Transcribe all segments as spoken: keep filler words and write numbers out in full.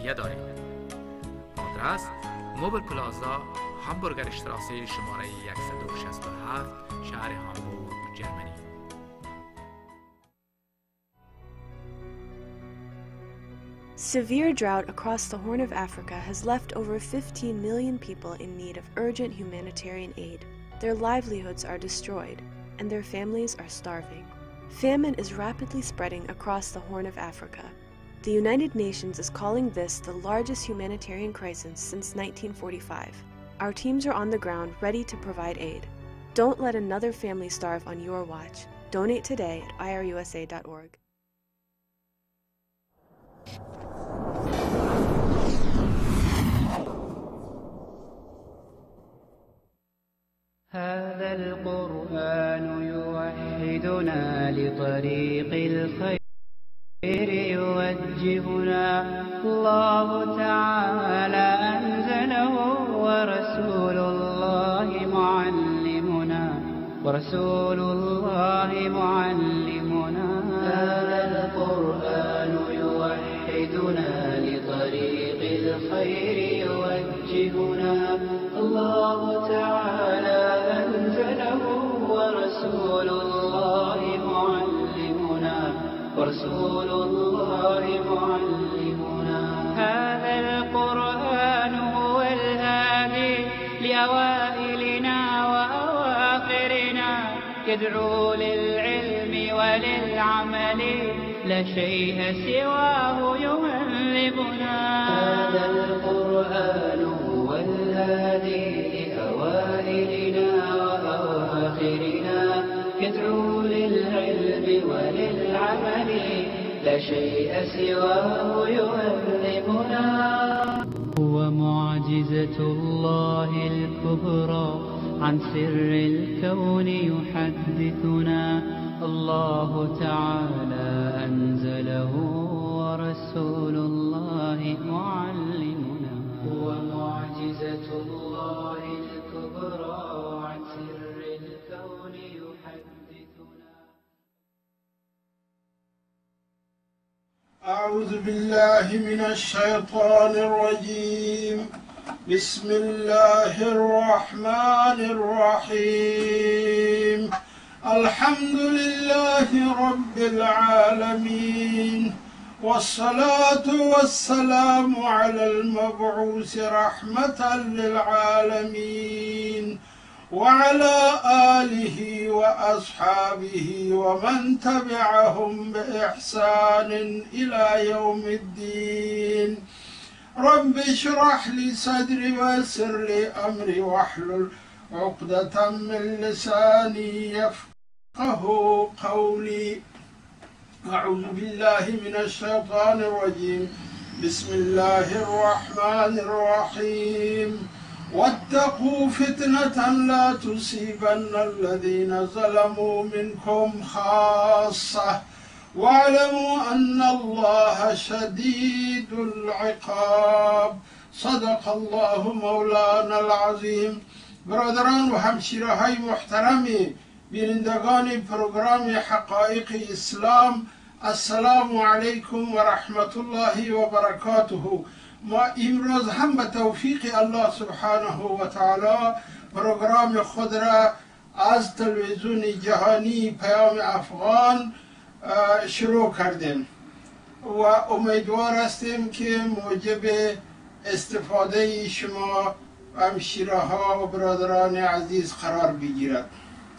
آلمانیا داریم. آدرس موبل پلازا هامبورگر اشتراسی شماره صد و شصت و هفت شهر هامبورگ جرمنی. Severe drought across the Horn of Africa has left over fifteen million people in need of urgent humanitarian aid. Their livelihoods are destroyed, and their families are starving. Famine is rapidly spreading across the Horn of Africa. The United Nations is calling this the largest humanitarian crisis since nineteen forty-five. Our teams are on the ground ready to provide aid. Don't let another family starve on your watch. Donate today at I R U S A dot org. هذا القرآن يوحدنا لطريق الخير يوجهنا الله تعالى أنزله ورسول الله معلمنا ورسول الله معلمنا هذا القرآن يوحدنا لطريق الخير يوجهنا الله تعالى أنزله ورسول الله معلمنا ورسول الله معلمنا هذا القرآن هو الهادي لأوائلنا وأواخرنا يدعو للعلم وللعمل لا شيء سواه يهذبنا هذا القرآن هو الهادي لأوائلنا وأواخرنا يدعو للعلم وللعمل لا شيء سواه يهذبنا هو معجزة الله الكبرى عن سر الكون يحدثنا الله تعالى أنزله ورسول الله معلمنا هو معجزة الله الكبرى عن سر الكون يحدثنا أعوذ بالله من الشيطان الرجيم بسم الله الرحمن الرحيم الحمد لله رب العالمين والصلاة والسلام على المبعوث رحمة للعالمين وعلى آله وأصحابه ومن تبعهم بإحسان إلى يوم الدين رب اشرح لي صدري ويسر لي أمري واحلل عقدة من لساني يفقه قولي أعوذ بالله من الشيطان الرجيم بسم الله الرحمن الرحيم واتقوا فتنة لا تصيبن الذين ظلموا منكم خاصة واعلموا أن الله شديد العقاب صدق الله مولانا العظيم. برادران و همشیرهای محترمی بینندگان پروگرام حقایق اسلام السلام علیکم و رحمت الله و برکاته. ما امروز هم به توفیق الله سبحانه و تعالی پروگرام خود را از تلویزیون جهانی پیام افغان شروع کردیم و امیدوار هستیم که موجب استفاده شما همشیره ها و برادران عزیز قرار بگیرد.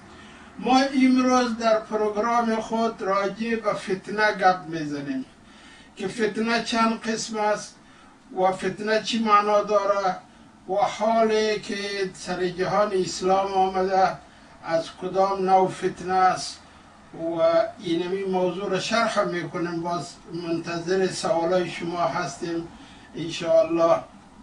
ما امروز در پروگرام خود راجع به فتنه گپ میزنیم که فتنه چند قسم است و فتنه چی معنا داره و حالی که سر جهان اسلام آمده از کدام نوع فتنه است و اینمی موضوع را شرح میکنیم. باز منتظر سوالای شما هستیم انشاءالله.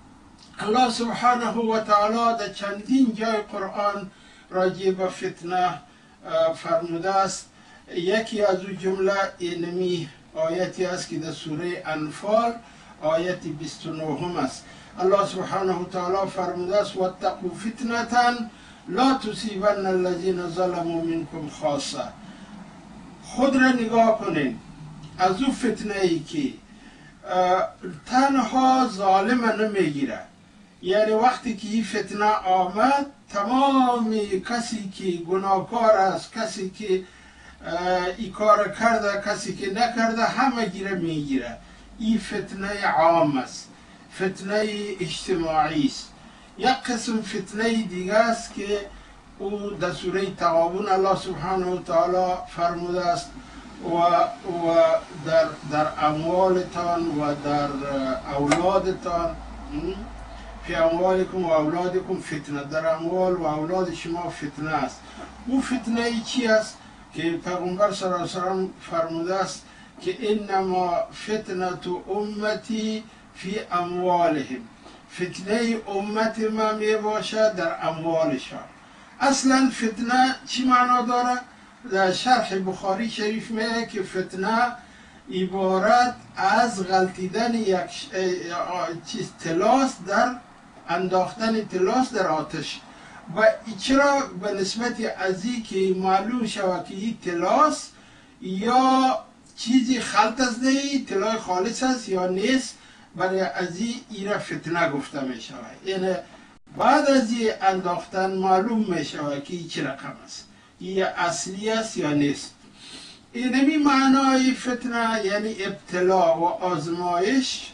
الله سبحانه و تعالی در چندین جای قرآن راجع به فتنه فرموده است. یکی از او جمله اینمی آیتی است که در سوره انفال آیت بیست و نه است. الله سبحانه و تعالی فرموده است واتقوا فتنة لا تصیبن الذین ظلموا منکم خاصه. خود را نگاه کنید از او فتنه ای که تنها ظالم نمیگیره. یعنی وقتی که این فتنه آمد تمام کسی که گناهکار است، کسی که این کار کرده، کسی که نکرده، همه گیره میگیره. این فتنه عام است، فتنه اجتماعی است. یک قسم فتنه دیگه است که او در سوره تغابن الله سبحانه و تعالی فرموده است و, و در, در اموالتان و در اولادتان، فی اموالکم و اولادکم فتنه، در اموال و اولاد شما فتنه است. او فتنه چی است که پیغمبر صلی الله علیه وسلم فرموده است که انما فتنه امتی فی اموالهم، فتنه امت ما می باشد در اموالشان. اصلا فتنه چی معنا داره؟ در شرح بخاری شریف میگه که فتنه عبارت از غلطیدن یک چیز تلاس در انداختن تلاس در آتش. و چرا به نسبت ازی که معلوم شود که این تلاس یا چیزی خلط است، نه طلای خالص است یا نیست، برای ازی ایره فتنه گفته می شود. یعنی بعد از این انداختن معلوم می شود که این چه رقم است، این اصلی است یا نیست. اینمی معنای فتنه یعنی ابتلا و آزمایش.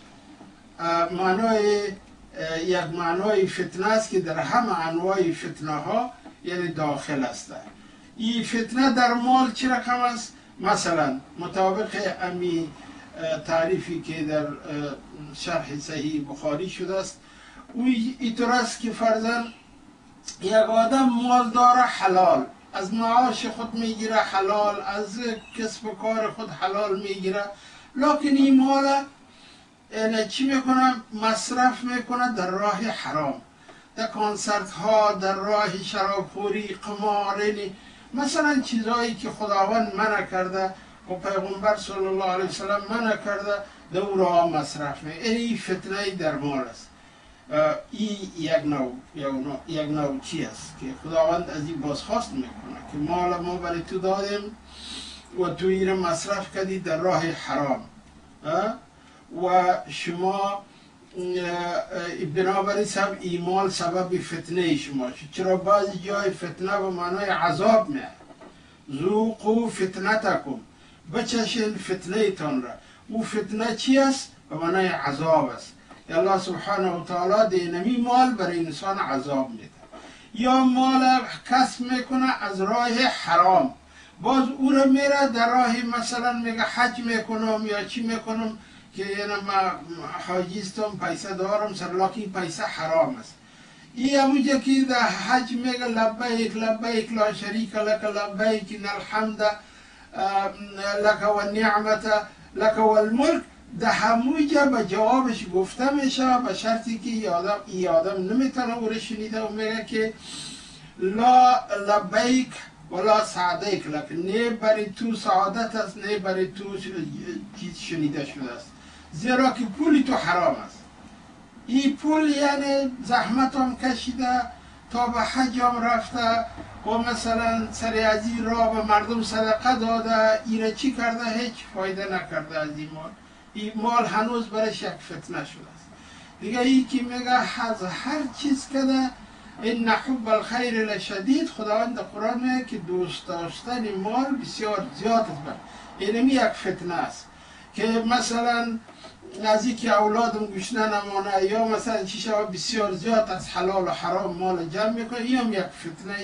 معنای یک معنای فتنه است که در همه انواع فتنه ها یعنی داخل است. این فتنه در مال چه رقم است؟ مثلا مطابق امی تعریفی که در شرح صحیح بخاری شده است، او اینطور است که فرضاً یک آدم مال داره حلال، از معاش خود میگیره حلال، از کسب و کار خود حلال میگیره، لکن این مال یعنی چی میکنه؟ مصرف میکنه در راه حرام، در کنسرت ها، در راه شرابخوری، قمار، مثلا چیزهایی که خداوند منع کرده و پیغمبر صلی الله علیه وسلم منع کرده، در او راه مصرف میکنه. این فتنه در مال است. این یک نوع یک نوع چی است که خداوند از این بازخواست میکنه که مال ما برای تو دادیم و تو این مصرف کردی در راه حرام و شما بنابراین سبب ایمال سبب فتنه شما شد. چرا بعضی جای فتنه به معنای عذاب میاد؟ ذوقوا فتنتکم، بچشین فتنه تان را. او فتنه چی است؟ به معنای عذاب است. الله سبحانه و تعالی دینمی مال برای انسان عذاب میده. یا مال کسب میکنه از راه حرام، باز او را میره در راه مثلا میگه حج میکنم یا چی میکنم که یعنی من حاجیستم، پیسه دارم سر، لکن پیسه حرام است. این همونجا که در حج میگه لبیک لبیک لا شریک لک لبیک ان الحمد لک و النعمت لک و الملک، در همونجا به جوابش گفته میشه به شرطی که ای آدم, ای آدم نمیتونه او را شنیده و میگه که لا لبیک ولا سعدیک لک، نه برای تو سعادت است نه برای تو چیز شنیده شده است، زیرا که پولی تو حرام است. این پول یعنی زحمت هم کشیده تا به حج هم رفته و مثلا سر از این راه به مردم صدقه داده، ایره چی کرده؟ هیچ فایده نکرده از این مال. این مال هنوز برایش یک فتنه شده است. دیگه این که میگه از هر چیز کده این حب الخیر لشدید، خداوند قرآن میگه که دوست داشتن مال بسیار زیاد است. اینمی یک فتنه است که مثلا از اینکه اولادم گوشنه نمانه یا مثلا چی شود بسیار زیاد از حلال و حرام مال جمع میکنه. این هم یک فتنه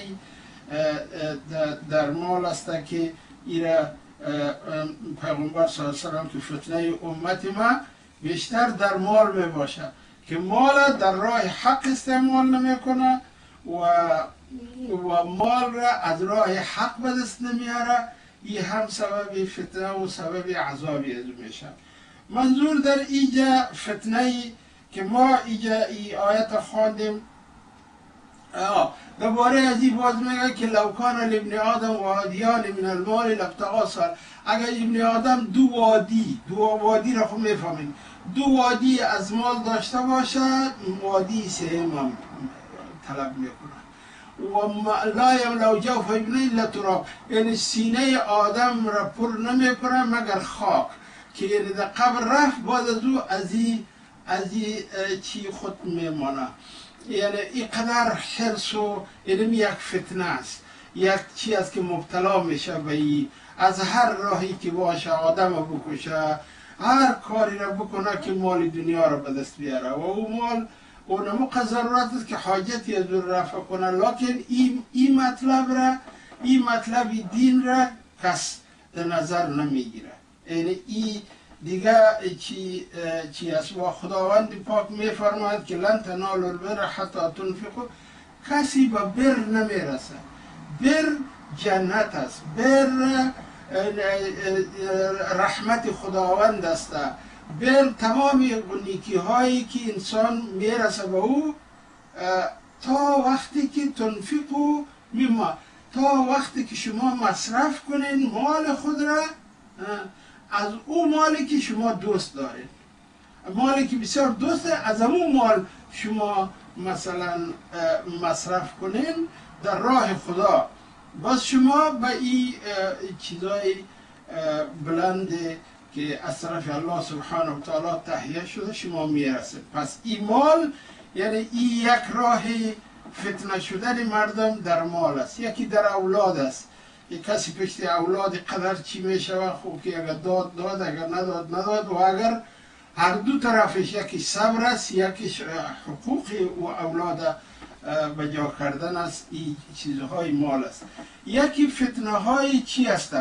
در مال است که ایره پیغمبر صلی الله علیه وسلم که فتنه امت ما بیشتر در مال می باشه که مال در راه حق استعمال نمیکنه و و مال را از راه حق به دست نمیاره. این هم سبب فتنه و سبب عذابی از میشه. منظور در اینجا فتنه که ما اینجا ای آیت خواندیم دوباره از این باز میگه که لو کان لابن آدم وادیان من المال لابتغى سال، اگر ابن آدم دو وادی، دو وادی را خود میفهمیم، دو وادی از مال داشته باشه، وادی سهم هم طلب میکنه. و لا یملأ جوف ابن الا تراب، یعنی سینه آدم را پر نمیکنه مگر خاک. که در قبر رفت بعد از او از این از این چی خود میمانه. یعنی اینقدر حرص و علم یک فتنه است، یک چی است که مبتلا میشه به این، از هر راهی که باشه آدم بکشه، هر کاری را بکنه که مال دنیا را به دست بیاره و او مال اونمو ضرورت است که حاجتی از او رفع کنه، لکن این ای مطلب را این مطلب دین را کس در نظر نمیگیره. یعنی این دیگه چی چی است و خداوند پاک میفرماید که لن تنالوا البر حتی تنفقوا، کسی به بر نمیرسه. بر جنت است، بر رحمت خداوند است، بر تمام نیکی هایی که انسان میرسه به او تا وقتی که تنفقوا مما، تا وقتی که شما مصرف کنین مال خود را از او مالی که شما دوست دارید، مالی که بسیار دوسته، از اون مال شما مثلا مصرف کنین در راه خدا، بس شما به این چیزای بلند که از طرف الله سبحانه و تعالی تهیه شده شما میرسید. پس این مال یعنی این یک راه فتنه شدن مردم در مال است، یکی در اولاد است. یک کسی پشت اولاد قدر چی میشه، خوب که اگر داد داد اگر نداد نداد، و اگر هر دو طرفش یکی صبر است یکیش حقوق و اولاد به جا کردن است. این چیزهای مال است. یکی فتنه های چی است؟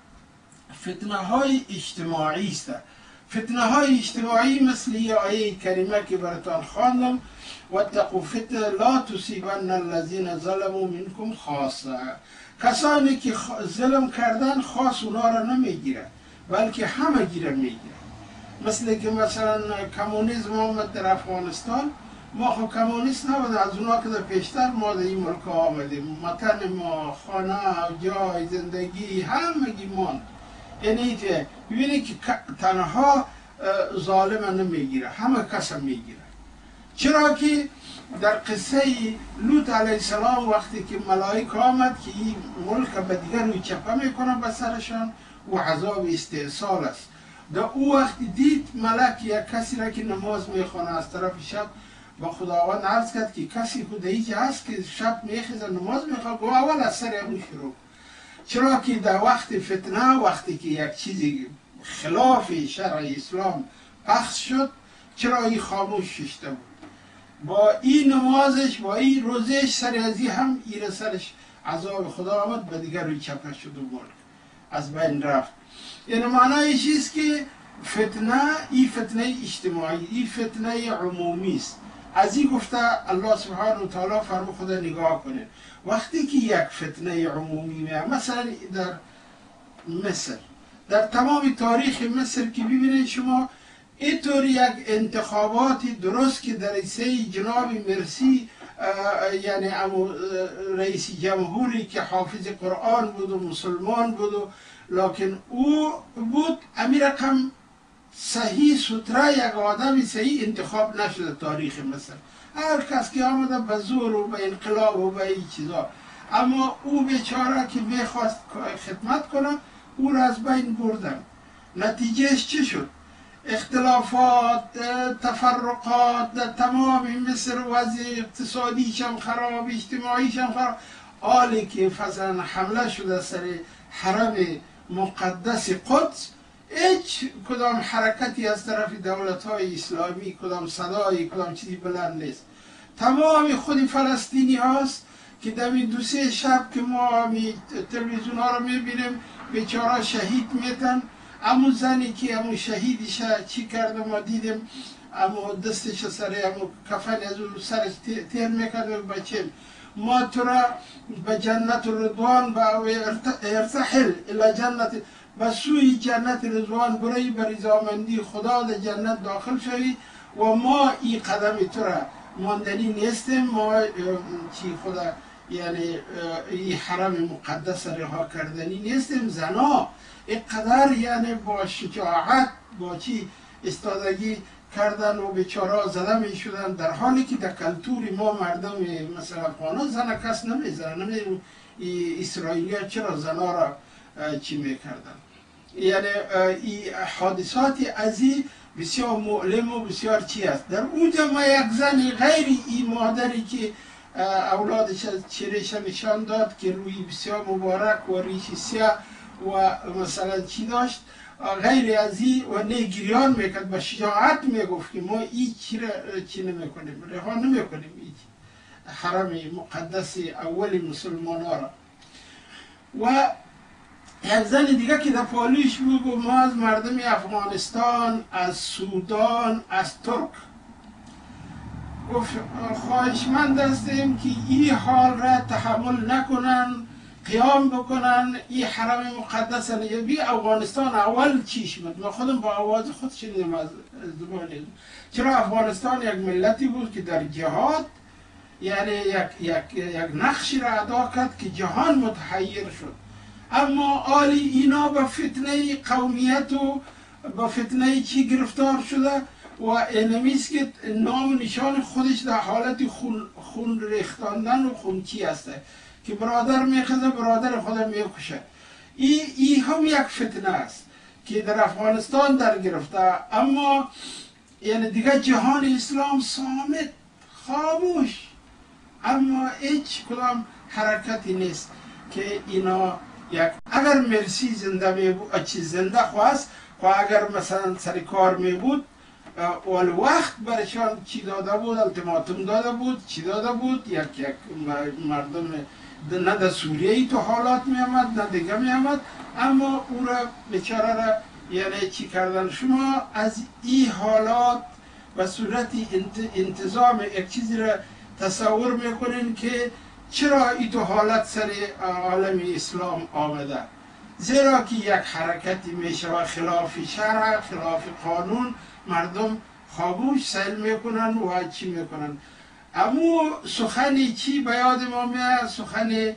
فتنه های اجتماعی است. فتنه های اجتماعی مثل این آیه کریمه که براتان خواندم، واتقوا فتنه لا تصیبن الذین ظلموا منکم خاصه، کسانی که ظلم کردن خاص اونا را نمیگیره بلکه همه گیره میگیره. مثل که مثلا کمونیسم آمد در افغانستان، ما خب کمونیست نبود، از اونا که در پیشتر ما در این ملک آمدیم، وطن ما، خانه، جای زندگی همگی ماند. یعنی که ببینید که تنها ظالم نمیگیره، همه کس میگیره. چرا که در قصه لوط علیه السلام وقتی که ملائک آمد که این ملک به دیگر روی چپه میکنه به سرشان و عذاب استئصال است، در او وقتی دید ملک یک کسی را که نماز میخونه از طرف شب، با خداوند عرض کرد که کسی خدایی که هست که شب میخیزه نماز میخواه، گو اول از سر همون شروع. چرا که در وقت فتنه، وقتی که یک چیزی خلاف شرع اسلام پخش شد، چرا این خاموش ششته بود؟ با این نمازش، با این روزش، سر ازی هم این سرش عذاب خدا آمد، به دیگر روی چپه شد و ملک از بین رفت. یعنی معنای چیست که فتنه، این فتنه اجتماعی، این فتنه عمومی است. از این گفته الله سبحانه و تعالی فرمود خدا نگاه کنه وقتی که یک فتنه عمومی میاد، مثلا در مصر، در تمام تاریخ مصر که ببینید شما اینطور یک انتخاباتی درست که در رئیسه جناب مرسی، یعنی امو رئیس جمهوری که حافظ قرآن بود و مسلمان بود و لکن او بود، امی رقم صحیح سوتره یک آدم صحیح انتخاب نشده تاریخ مصر. هر کس که آمده به زور و به انقلاب و به این چیزا، اما او بیچاره که میخواست خدمت کنه او را از بین بردن. نتیجهش چه شد؟ اختلافات، تفرقات در تمام مصر، وضع اقتصادیش هم خراب، اجتماعیش هم خراب. حالی که فضلا حمله شده سر حرم مقدس قدس، هیچ کدام حرکتی از طرف دولت های اسلامی، کدام صدای، کدام چیزی بلند نیست. تمام خود فلسطینی هاست که در این دو سه شب که ما تلویزیون ها رو میبینیم بیچاره شهید میتن. امو زنی که امو شهیدش چی کرده ما دیدیم، امو دستش سر امو کفن از اون سرش تیر میکرده بچه ما تو را به جنت رضوان با ارتحل الى جنت، به سوی جنت رضوان برای به رضامندی خدا در جنت داخل شوی و ما این قدم تو را ماندنی نیستیم، ما چی خدا یعنی این حرم مقدس رها کردنی نیستیم. زنا اینقدر یعنی با شجاعت با چی استادگی کردن و بیچاره زده می شدن، در حالی که در کلتور ما مردم مثلا افغانا زن کس نمی زن، نمی اسرائیلی ها چرا زنا را چی می کردن. یعنی این حادثات از این بسیار مؤلم و بسیار چی است. در اونجا ما یک زنی غیر این مادری که اولادش از چیرش نشان داد که روی بسیار مبارک و ریش سیاه و مثلا چی داشت، غیر از این و نگریان میکرد با شجاعت میگفت که ما این چی را چی نمیکنیم، رها نمیکنیم این حرم مقدس اول مسلمان ها را. و یک زن دیگه که در پالوش بگو ما از مردم افغانستان، از سودان، از ترک خواهشمند هستیم که این حال را تحمل نکنن، قیام بکنن. این حرم مقدس نجبی افغانستان اول چیش بود، ما خودم با آواز خود شنیدم از زبان. چرا افغانستان یک ملتی بود که در جهاد یعنی یک, یک, یک نقشی را ادا کرد که جهان متحیر شد، اما آلی اینا با فتنه قومیت و با فتنه چی گرفتار شده و اینمیست که نام و نشان خودش در حالت خون, خون ریختاندن و خونچی هسته که برادر میخزه برادر خود میکشه. ای, ای هم یک فتنه است که در افغانستان در گرفته، اما یعنی دیگه جهان اسلام صامت خاموش، اما هیچ کدام حرکتی نیست که اینا یک اگر مرسی زنده می بود چیز زنده خواست و اگر مثلا سر کار می بود اول وقت برشان چی داده بود، التیماتوم داده بود، چی داده بود، یک یک مردم نه در سوریه ای تو حالات می آمد نه دیگه می آمد، اما او را بیچاره را یعنی چی کردن. شما از این حالات و صورت انتظام یک چیزی را تصور میکنین که چرا این تو حالت سر عالم اسلام آمده، زیرا که یک حرکتی میشه خلاف شرع، خلاف قانون، مردم خاموش سیل میکنن و چی میکنن. اما سخنی چی به یاد ما میاد، سخن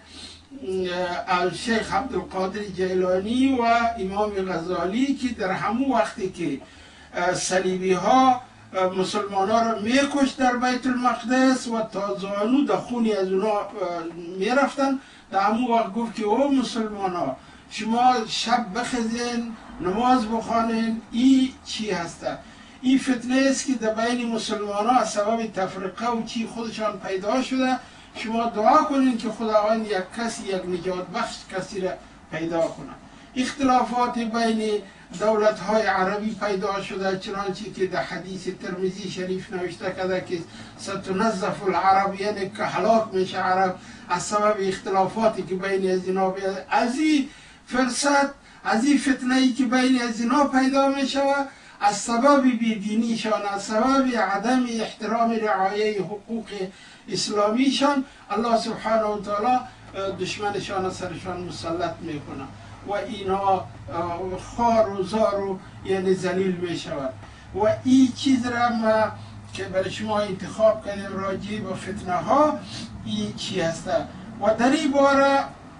شیخ عبدالقادر جیلانی و امام غزالی که در همون وقتی که صلیبی ها مسلمان ها را میکش در بیت المقدس و تا زانو در خونی از اونا میرفتن، در همون وقت گفت که او مسلمان ها شما شب بخزین نماز بخوانین. این چی هسته؟ این فتنه است که در بین مسلمان ها از سبب تفرقه و چی خودشان پیدا شده. شما دعا کنین که خداوند یک کسی یک نجات بخش کسی را پیدا کنه. اختلافات بین دولت های عربی پیدا شده، چنانچه که در حدیث ترمذی شریف نوشته کرده که ستنظف العرب، یعنی که هلاک میشه عرب از سبب اختلافاتی که بین از اینا بیاد. از این فرصت، از این فتنه ای که بین از اینا پیدا میشه از سبب بیدینیشان، از سبب عدم احترام رعایه حقوق اسلامیشان، الله سبحانه و تعالی دشمنشان سرشان مسلط میکنه و اینا خار و زار و یعنی ذلیل می شود. و این چیز را ما که برای شما انتخاب کردیم راجع به فتنه ها این چی هسته. و در این باره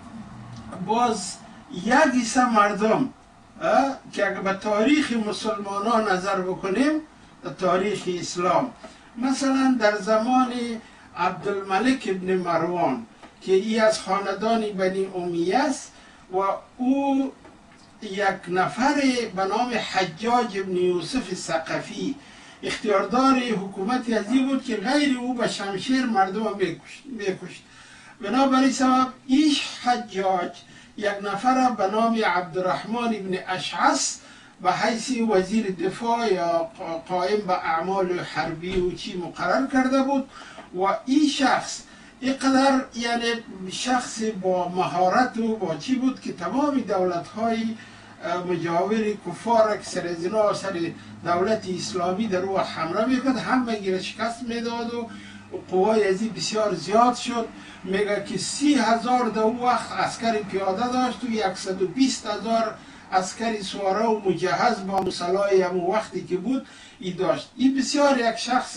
باز یک حصه مردم که اگر به تاریخ مسلمان ها نظر بکنیم، در تاریخ اسلام، مثلا در زمان عبدالملک ابن مروان که ای از خاندان بنی امیه است و او یک نفر به نام حجاج ابن یوسف ثقفی اختیاردار حکومت ازی بود که غیر او به شمشیر مردم میکشت. بنابراین سبب ایش حجاج یک نفر به نام عبدالرحمن ابن اشعث به حیث وزیر دفاع یا قائم به اعمال حربی و چی مقرر کرده بود و این شخص اینقدر یعنی شخص با مهارت و با چی بود که تمام دولت های مجاور کفار که سر از اینا سر دولت اسلامی در او حمله میکرد، هم بگیره شکست میداد و قوای ازی بسیار زیاد شد. میگه که سی هزار در او وقت عسکر پیاده داشت و یکصد و بیست هزار عسکری سواره و مجهز با مسلای همون وقتی که بود ای داشت. این بسیار یک شخص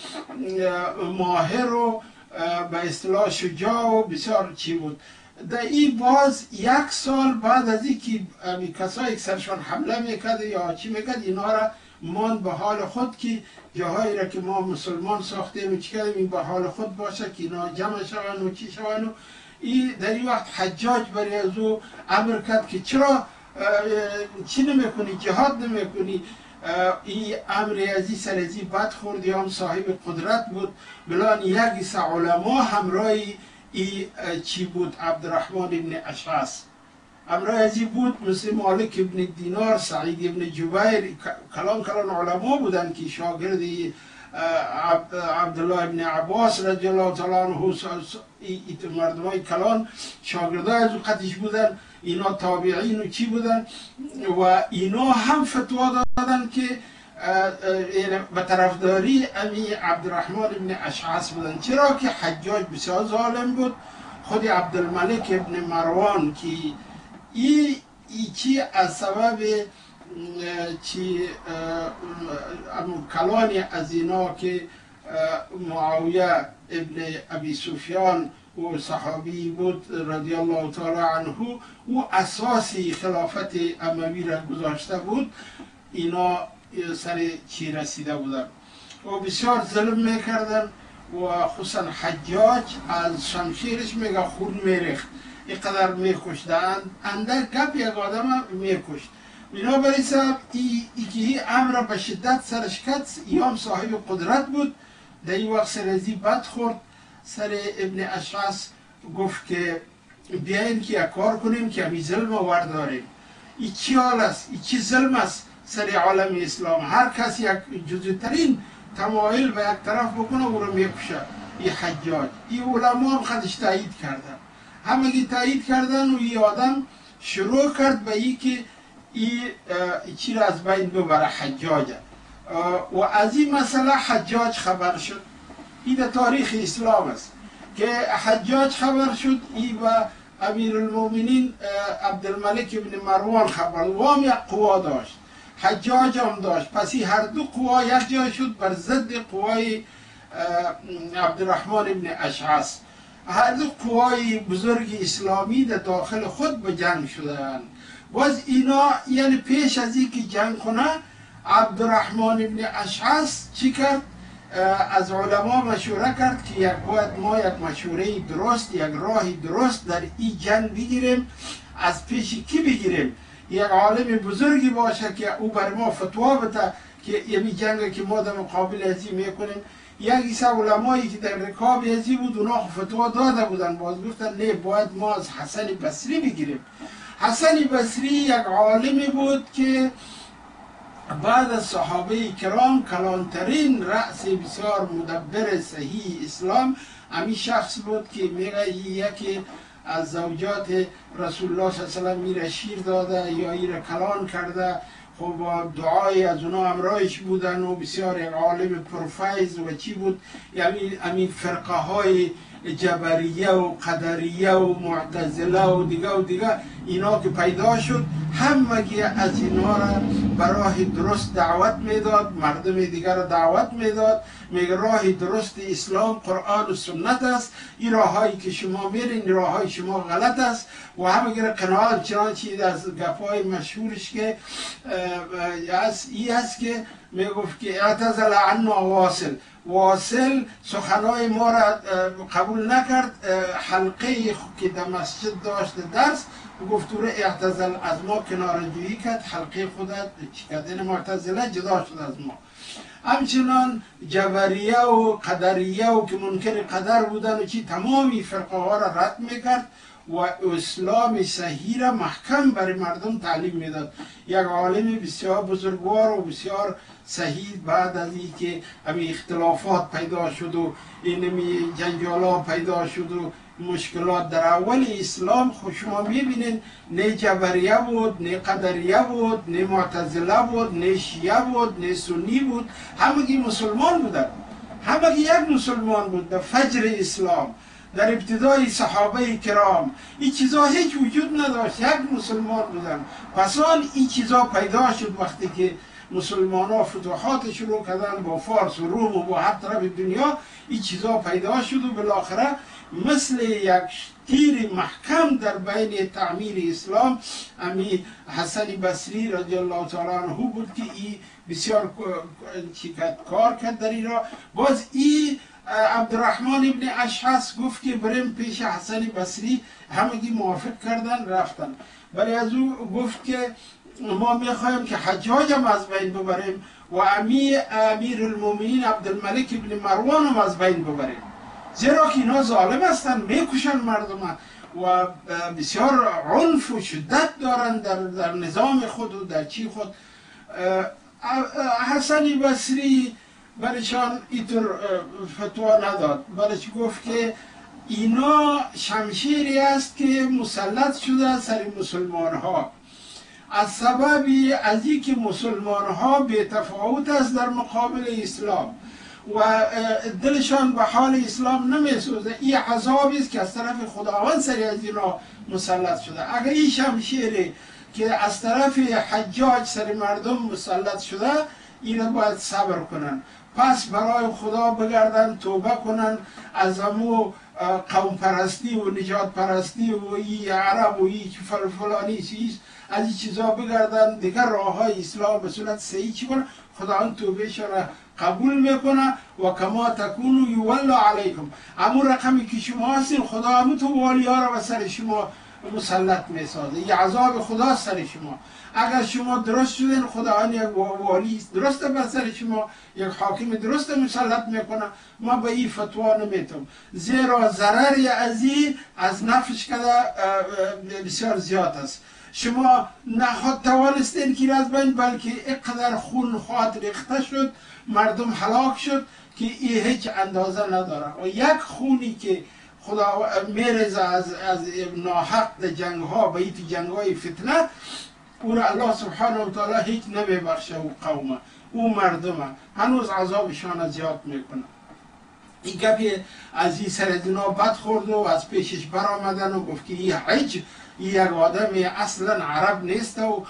ماهر و به اصطلاح شجاع و بسیار چی بود. در این باز یک سال بعد از این که کسایی که سرشان حمله میکرد یا چی میکرد اینا را مان به حال خود که جاهایی را که ما مسلمان ساختیم و چی کردیم این به حال خود باشه که اینا جمع شوند و چی شوند. این در این وقت حجاج برای از او امر کرد که چرا چی نمیکنی، جهاد نمیکنی. این امر ازی سر ازی بد خورد، یا هم صاحب قدرت بود. بلان یکی سه علما همراه ای چی بود، عبدالرحمن ابن اشعث همراه ازی بود، مثل مالک ابن دینار، سعید ابن جبیر، کلان کلان علما بودن که شاگرد عبدالله ابن عباس رضی الله تعالی عنه، ایت مردمای کلان شاگردای از قدش بودن. اینا تابعین و چی بودن و اینا هم فتوا دادن که به طرفداری امی عبدالرحمن ابن اشعث بودن. چرا که حجاج بسیار ظالم بود. خود عبدالملک ابن مروان که ای, ای چی از سبب چی کلانی از اینا که معاویه ابن ابی سفیان و صحابی بود رضی الله تعالی عنه، او اساسی خلافت اموی را گذاشته بود، اینا سر چی رسیده بودن و بسیار ظلم میکردن و خصوصا حجاج از شمشیرش میگه خون میریخت، اینقدر میکشتند، اندر گپ یک آدم میکشت. بنابراین سبب ای, ای که این امر به شدت سرش کت، ای هم صاحب قدرت بود. در این وقت سرزی بد خورد سر ابن اشعث، گفت که بیاین که یک کار کنیم که همی ظلم ورداریم. ای چی حال است؟ ای چی ظلم است سر عالم اسلام؟ هر کس یک جزوترین تمایل به یک طرف بکنه او رو میکشه. ای حجاج، ای علما هم خودش تایید کردن، همگی تایید کردن و ای آدم شروع کرد به ای که ای چی را از بین ببره حجاج. و از این مسئله حجاج خبر شد. این در تاریخ اسلام است که حجاج خبر شد، ای و امیر المومنین عبدالملک ابن مروان خبر، و هم یک قوا داشت، حجاج هم داشت. پس این هر دو قوا یک جای شد بر ضد قوای عبدالرحمن ابن اشعث. هر دو قوای بزرگ اسلامی در داخل خود به جنگ شدند. باز اینا یعنی پیش از این که جنگ کنه، عبدالرحمن ابن اشعث چی کرد؟ از علما مشوره کرد که یک باید ما یک مشوره درست، یک راه درست در این جنگ بگیریم. از پیش کی بگیریم؟ یک عالم بزرگی باشه که او بر ما فتوا بده که یمی جنگ که ما در مقابل ازی میکنیم. یکی سه علمایی که در رکاب ازی بود، اونا فتوا داده بودن، باز گفتن نه باید ما از حسن بصری بگیریم. حسن بصری یک عالمی بود که بعد از صحابه کرام کلانترین رأس بسیار مدبر صحیح اسلام امی شخص بود که میگه یکی از زوجات رسول الله صلی الله علیه و سلم میره شیر داده یا ایره کلان کرده. خب دعای از اونا همراهش بودن و بسیار یک عالم پرفیض و چی بود. یعنی امی فرقه های جبریه و قدریه و معتزله و دیگه و دیگه اینا که پیدا شد، همگی از اینا را به راه درست دعوت میداد، مردم دیگر را دعوت میداد، میگه راه درست اسلام قرآن و سنت است، این راه هایی که شما میرین این راه های شما غلط است. و همگی را قناعت، چنانچه از گپای مشهورش که ای است که میگفت که اعتزل عنا واصل، واصل سخنای ما را قبول نکرد. حلقه که در مسجد داشت درس، گفت او را اعتزل، از ما کنار جویی کرد، حلقه خودت چی کرد؟ این معتزله جدا شد از ما. همچنان جبریه و قدریه و که منکر قدر بودن و چی، تمامی فرقه ها را رد میکرد و اسلام صحیح را محکم برای مردم تعلیم میداد. یک عالم بسیار بزرگوار و بسیار صحیح بعد از این که امی اختلافات پیدا شد و اینمی جنجالات پیدا شد و مشکلات در اول اسلام، خود شما میبینین نه جبریه بود، نه قدریه بود، نه معتزله بود، نه شیعه بود، نه سنی بود، همگی مسلمان بودن، همگی یک مسلمان بود. در فجر اسلام، در ابتدای صحابه کرام، این چیزا هیچ وجود نداشت، یک مسلمان بودن. پس آن این چیزا پیدا شد وقتی که مسلمان ها فتوحات شروع کردن با فارس و روم و با هر طرف دنیا، این چیزا پیدا شد و بالاخره مثل یک تیر محکم در بین تعمیر اسلام امی حسن بصری رضی الله تعالی عنه بود که ای بسیار کار کرد در این را. باز ای عبدالرحمن ابن اشعث گفت که بریم پیش حسن بصری، همگی موافق کردن رفتن. ولی از او گفت که ما میخوایم که حجاج هم از بین ببریم و امیر امیر المومنین عبدالملک ابن مروان هم از بین ببریم، زیرا که اینا ظالم هستن، میکشن مردم و بسیار عنف و شدت دارن در, در نظام خود و در چی خود. حسن بصری برایشان اینطور فتوا نداد، برایش گفت که اینا شمشیری است که مسلط شده سر مسلمان ها، از سببی از اینکه مسلمان ها بی تفاوت است در مقابل اسلام و دلشان به حال اسلام نمیسوزه. این عذابی است که از طرف خداوند سر از اینا مسلط شده. اگر این شمشیری که از طرف حجاج سر مردم مسلط شده، اینا باید صبر کنن، پس برای خدا بگردن، توبه کنن از همو قوم پرستی و نجات پرستی و ای عرب و ای فلانی چیز، از این چیزا بگردن، دیگر راه های اسلام به صورت صحیح چی کنن، خداوند توبهشان را قبول میکنه. و کما تکونو یولا علیکم، امون رقمی که شما هستین خدا همون تو والی ها را به سر شما مسلط میسازه. یه عذاب خدا سر شما. اگر شما درست شدین، خداوند یک والی درست بر سر شما، یک حاکم درست مسلط میکنه. ما به این فتوا نمیتم، زیرا ضرری از این از نفش کده بسیار زیاد است. شما نه توانستین که از بین، بلکه اقدر خون خواهد ریخته شد، مردم هلاک شد که این هیچ اندازه نداره. و یک خونی که خدا میرزه از, از ناحق در جنگ ها به این جنگ های فتنه، او را الله سبحانه و تعالی هیچ نمیبخشه. او قومه، او مردمه، هنوز عذابشان زیاد میکنه. این گپی از این سر دینا بد خورد و از پیشش برآمدن و گفت که این هیچ یک آدم اصلا عرب نیست و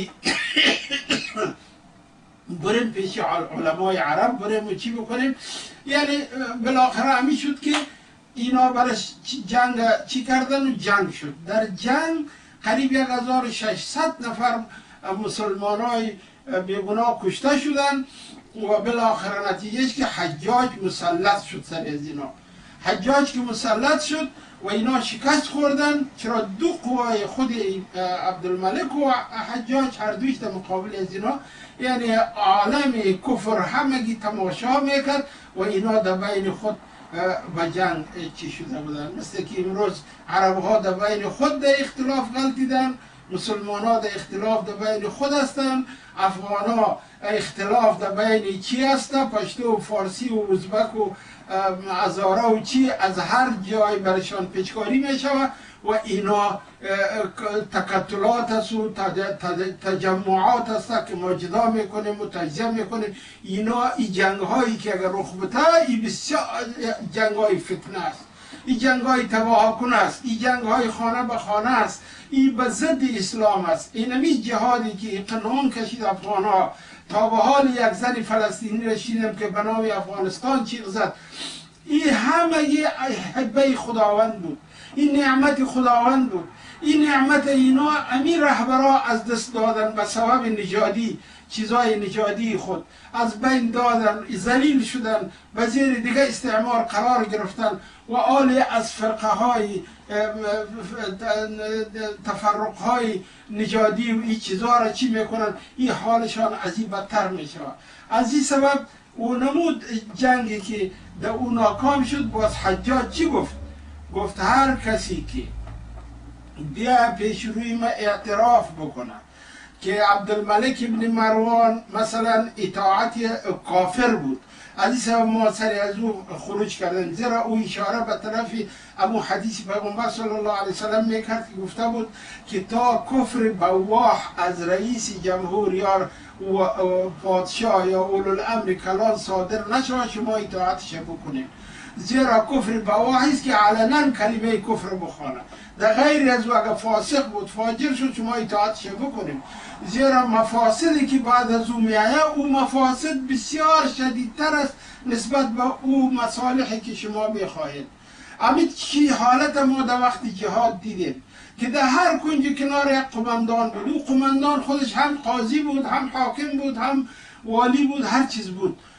بریم پیش علمای عرب بریم و چی بکنیم. یعنی بالاخره همی شد که اینا برش جنگ چی کردن و جنگ شد. در جنگ قریب یک هزار و ششصد نفر مسلمان های بیگناه کشته شدن و بالاخره نتیجهش که حجاج مسلط شد سر از اینا. حجاج که مسلط شد و اینا شکست خوردن، چرا دو قوای خود عبدالملک و حجاج هر دویش در مقابل از اینا، یعنی عالم کفر همگی تماشا میکرد و اینا در بین خود به جنگ چی شده بودن. مثل که امروز عرب ها در بین خود در اختلاف غلطیدن، مسلمان ها در اختلاف در بین خود هستن، افغان ها اختلاف در بین چی هسته، پشتو و فارسی و ازبک و هزاره و چی، از هر جای برشان پیچکاری می شود و اینا تقتلات است و تجمعات است که ما جدا میکنیم و تجزیه میکنیم. اینا این جنگ هایی که اگر رخ بده، این بسیار جنگ های فتنه است، این جنگ های تباه کن است، این جنگ های خانه به خانه است، این به ضد اسلام است. این همی جهادی که قانون کشید افغان ها تا به حال یک زن فلسطینی رشیدم که به نام افغانستان چیغ زد، این همه حبه خداوند بود، این نعمت خداوند بود. این نعمت اینا امیر رهبرا از دست دادن به سبب نژادی، چیزای نژادی خود از بین دادن، ذلیل شدن، به زیر دیگه استعمار قرار گرفتن و آل از فرقه های تفرق های نژادی و این چیزها را چی میکنن، این حالشان از این بدتر میشه. از این سبب او نمود جنگی که در او ناکام شد، باز حجاج چی گفت؟ گفت هر کسی که بیا پیش روی ما اعتراف بکنه که عبدالملک ابن مروان مثلا اطاعت کافر بود، از این سبب ما سر از او خروج کردن، زیرا او اشاره به طرف امو حدیث پیغمبر صلی الله علیه وسلم میکرد که گفته بود که تا کفر بواح از رئیس جمهور یا پادشاه یا اولوالامر کلان صادر نشود، شما اطاعتش بکنید. زیرا کفر بواح است که علنا کلمه کفر بخوانه، در غیر از اگر فاسق بود فاجر شد شما اطاعتش بکنیم. زیرا مفاسدی که بعد از او میآید، او مفاسد بسیار شدیدتر است نسبت به او مصالحی که شما میخواهید. امید چی حالت ما در وقتی جهاد دیدیم که در هر کنج کنار یک قماندان بود، او قماندان خودش هم قاضی بود، هم حاکم بود، هم والی بود، هر چیز بود.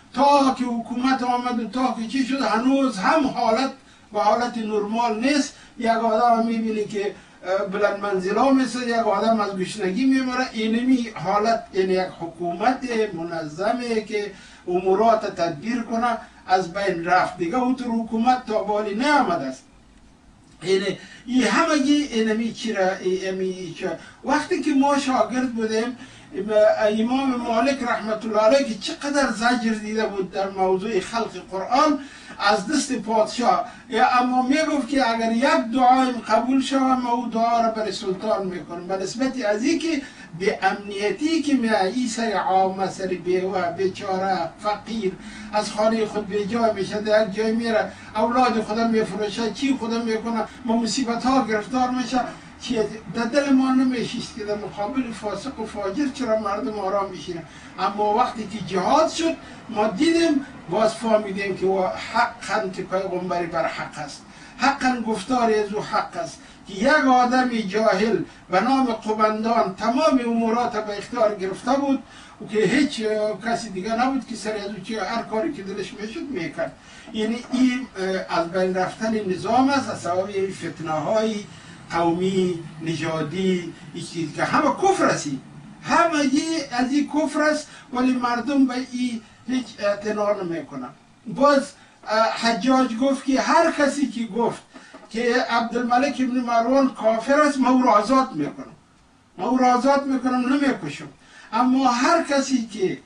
تا که حکومت آمد و تا که چی شد هنوز هم حالت و حالت نرمال نیست. یک آدم میبینی که بلند منزلا مثل یک آدم از گشنگی میمره. اینمی حالت این یک حکومت منظمه که امورات تدبیر کنه از بین رفت دیگه. اوتر حکومت تا بالی نیامده است. اینه این همگی اینمی چرا اینمی چرا وقتی که ما شاگرد بودیم امام مالک رحمت الله علیه که چقدر زجر دیده بود در موضوع خلق قرآن از دست پادشاه، اما میگفت که اگر یک دعایم قبول شود ما او دعا را برای سلطان میکنم به نسبت از اینکه به امنیتی که می ای سر عامه سر بیوه بیچاره فقیر از خانه خود به جای میشه در یک جای میره اولاد خودم میفروشه چی خودم میکنه ما مصیبت ها گرفتار میشه چیه در دل ما نمیشیست که در مقابل فاسق و فاجر چرا مردم آرام بشینه. اما وقتی که جهاد شد ما دیدیم باز فهمیدیم که او حقا که پیغمبری بر حق است، حقا گفتاری از او حق است که یک آدم جاهل به نام قبندان تمام امورات به اختیار گرفته بود و که هیچ کسی دیگه نبود که سر از او چه هر کاری که دلش میشد میکرد. یعنی این از بین رفتن نظام است از سبب فتنه های قومی نژادی که همه کفر است، همه از این کفر است ولی مردم به این هیچ اعتنا نمیکنن. باز حجاج گفت که هر کسی که گفت که عبدالملک ابن مروان کافر است ما او را آزاد میکنم، ما او را آزاد میکنم نمیکشم. اما هر کسی که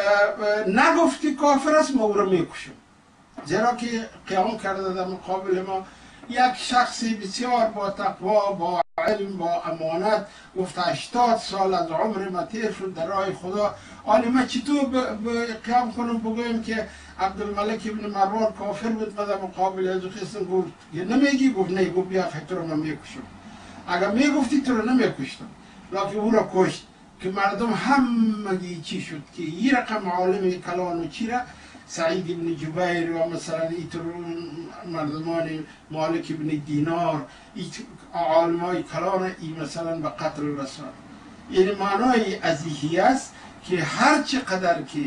نگفت که کافر است ما او را میکشم، زیرا که قیام کرده در مقابل ما یک شخصی بسیار با تقوا با علم با امانت گفت هشتاد سال از عمر ما تیر شد در راه خدا. آنی ما چطور قیام کنم بگویم که عبدالملک ابن مروان کافر بود و در مقابل از او خستم گفت نمیگی؟ گفت نه. گفت بیا خیلی تو رو من میکشم. اگر میگفتی تو رو نمیکشتم لیکن او را کشت که مردم همگی چی شد که این رقم عالم کلان و چی را سعید ابن جبیر و مثلا ایتر مردمان مالک ابن دینار عالمای کلان ای مثلا به قتل رسول. یعنی معنای ازیهی است که هر چقدر که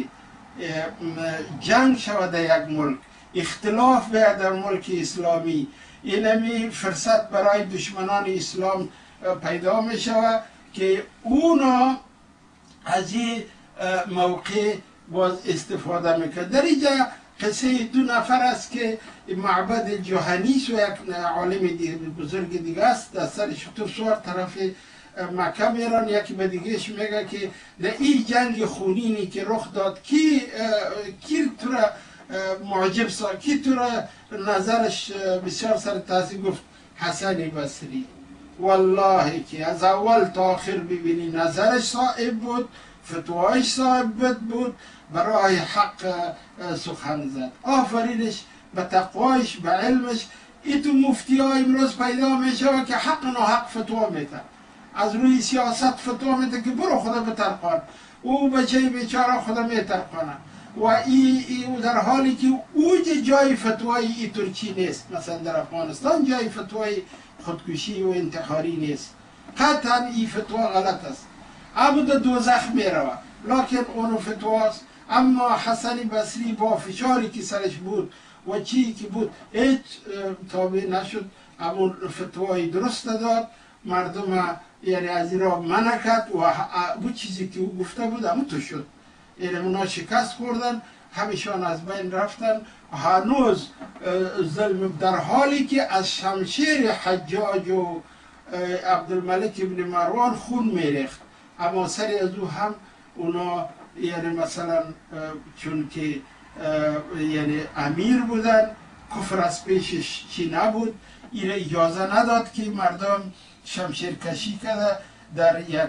جنگ شود در یک ملک، اختلاف باید در ملک اسلامی، اینمی فرصت برای دشمنان اسلام پیدا می شود که اونا از این موقع باز استفاده میکرد. در اینجا قصه دو نفر است که معبد جهنیس و یک عالم بزرگ دیگه است در سر شتر سوار طرف مکه میرن. یکی به دیگهش میگه که در این جنگ خونینی که رخ داد کی کی تو را معجب سا کی تو را نظرش بسیار سر تاثیر؟ گفت حسن بصری. والله که از اول تا آخر ببینی نظرش صائب بود، فتوایش صاحب بود، برای حق سخن زد. آفرینش به تقوایش به علمش. ای تو مفتی ها امروز پیدا میشه که حق و حق فتوا میده، از روی سیاست فتوا میده که برو خدا بترقان، او بچه بیچاره خدا میترقانه و ای, ای در حالی که اوج جای فتوای ای ترکی نیست. مثلا در افغانستان جای فتوای خودکشی و انتحاری نیست، قطعا ای فتوا غلط است، اما در دوزخ میروه لیکن اونو فتواست. اما حسن بصری با فشاری که سرش بود و چی که بود هیچ تابع نشد، اما فتوای درست داد، مردم یعنی از این را منع کرد و بود چیزی که او گفته بود اما تو شد. یعنی اونا شکست خوردن، همیشان از بین رفتن. هنوز ظلم در حالی که از شمشیر حجاج و عبدالملک ابن مروان خون میریخت، اما سری از او هم اونا یعنی مثلا چون که یعنی امیر بودن کفر از پیشش چی نبود، این اجازه نداد که مردم شمشیر کشی کرده در یک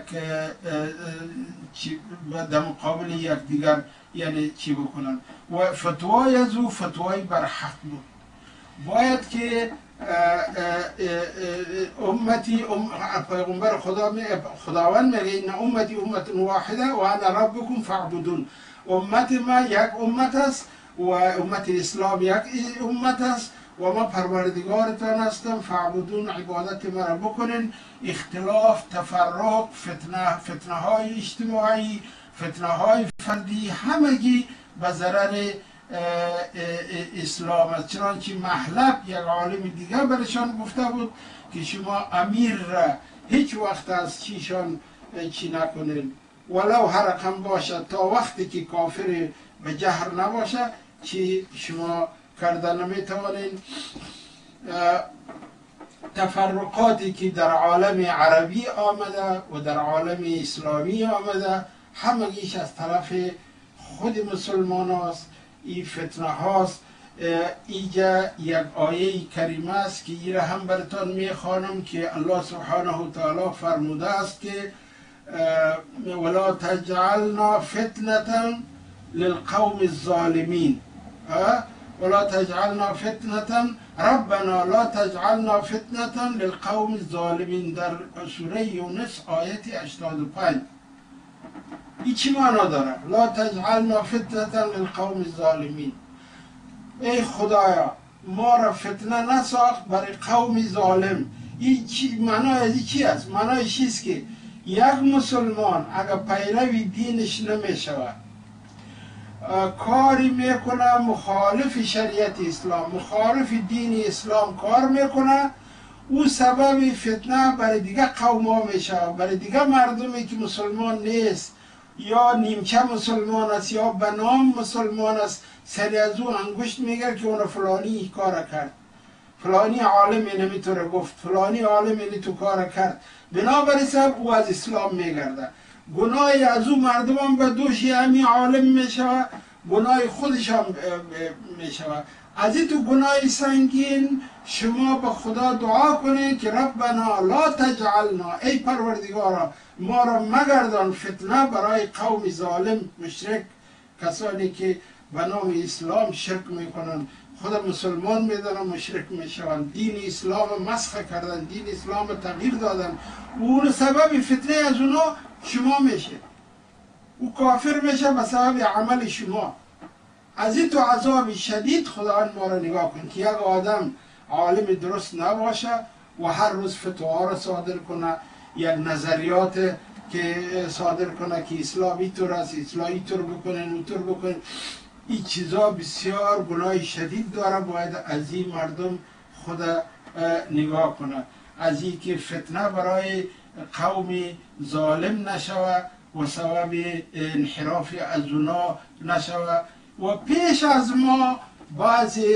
در مقابل یک دیگر یعنی چی بکنن. و فتوای از او فتوای بر حق بود. باید که امتی پیغمبر خدا خداوند میگه این امتی امت واحده و انا ربکم فاعبدون. امت ما یک امت است و امت اسلام یک امت است و ما پروردگارتان هستم، فاعبدون عبادت ما را بکنین. اختلاف، تفرق، فتنه فتنه های اجتماعی، فتنه های فردی همگی به ضرر اسلام است. چنانچه محلب یک عالم دیگه برشان گفته بود که شما امیر را هیچ وقت از چیشان چی نکنین، ولو هر رقم باشد، تا وقتی که کافر به جهر نباشه چی شما کرده نمیتوانین. تفرقاتی که در عالم عربی آمده و در عالم اسلامی آمده همگیش از طرف خود مسلمان هاست. این فتنه هاست. اینجا یک آیه کریمه است که این را هم براتان میخوانم که الله سبحانه و تعالی فرموده است که ولا تجعلنا فتنة للقوم الظالمین، ولا تجعلنا فتنة ربنا لا تجعلنا فتنة للقوم الظالمین در سوره یونس آیت هشتاد و پنج. این چی معنا داره؟ لا تجعلنا فتنة للقوم الظالمین، ای خدایا ما را فتنه نساخت برای قوم ظالم. این چی معنای از چی است؟ معنای چیست که یک مسلمان اگر پیروی دینش نمی شود، کاری میکنه مخالف شریعت اسلام، مخالف دین اسلام کار میکنه، او سبب فتنه برای دیگه قوم ها میشه، برای دیگه مردمی که مسلمان نیست یا نیمچه مسلمان است یا به نام مسلمان است، سری از او انگشت میگه که اون فلانی کار کرد، فلانی عالم نمیتونه گفت، فلانی عالم اینی تو کار کرد، بنابراین سبب او از اسلام میگرده. گناهی از او مردم هم به دوش همین عالم میشه، گناه خودش هم میشه. از این تو گناه سنگین شما به خدا دعا کنید که ربنا لا تجعلنا، ای پروردگارا ما را مگردان فتنه برای قوم ظالم مشرک، کسانی که به نام اسلام شرک میکنن، خود مسلمان میدانن مشرک میشون، دین اسلام مسخ کردن، دین اسلام تغییر دادن، اون سبب فتنه از اونا شما میشه، او کافر میشه به سبب عمل شما. از این تو عذاب شدید خداوند ما را نگاه کن که یک آدم عالم درست نباشه و هر روز فتوا را صادر کنه، یک نظریات که صادر کنه که اسلام اینطور است، اسلام اینطور بکنن اونطور بکنن. این چیزا بسیار گناه شدید داره، باید از این مردم خود نگاه کنه، از این که فتنه برای قوم ظالم نشوه و سبب انحراف از اونا نشوه. و پیش از ما بعضی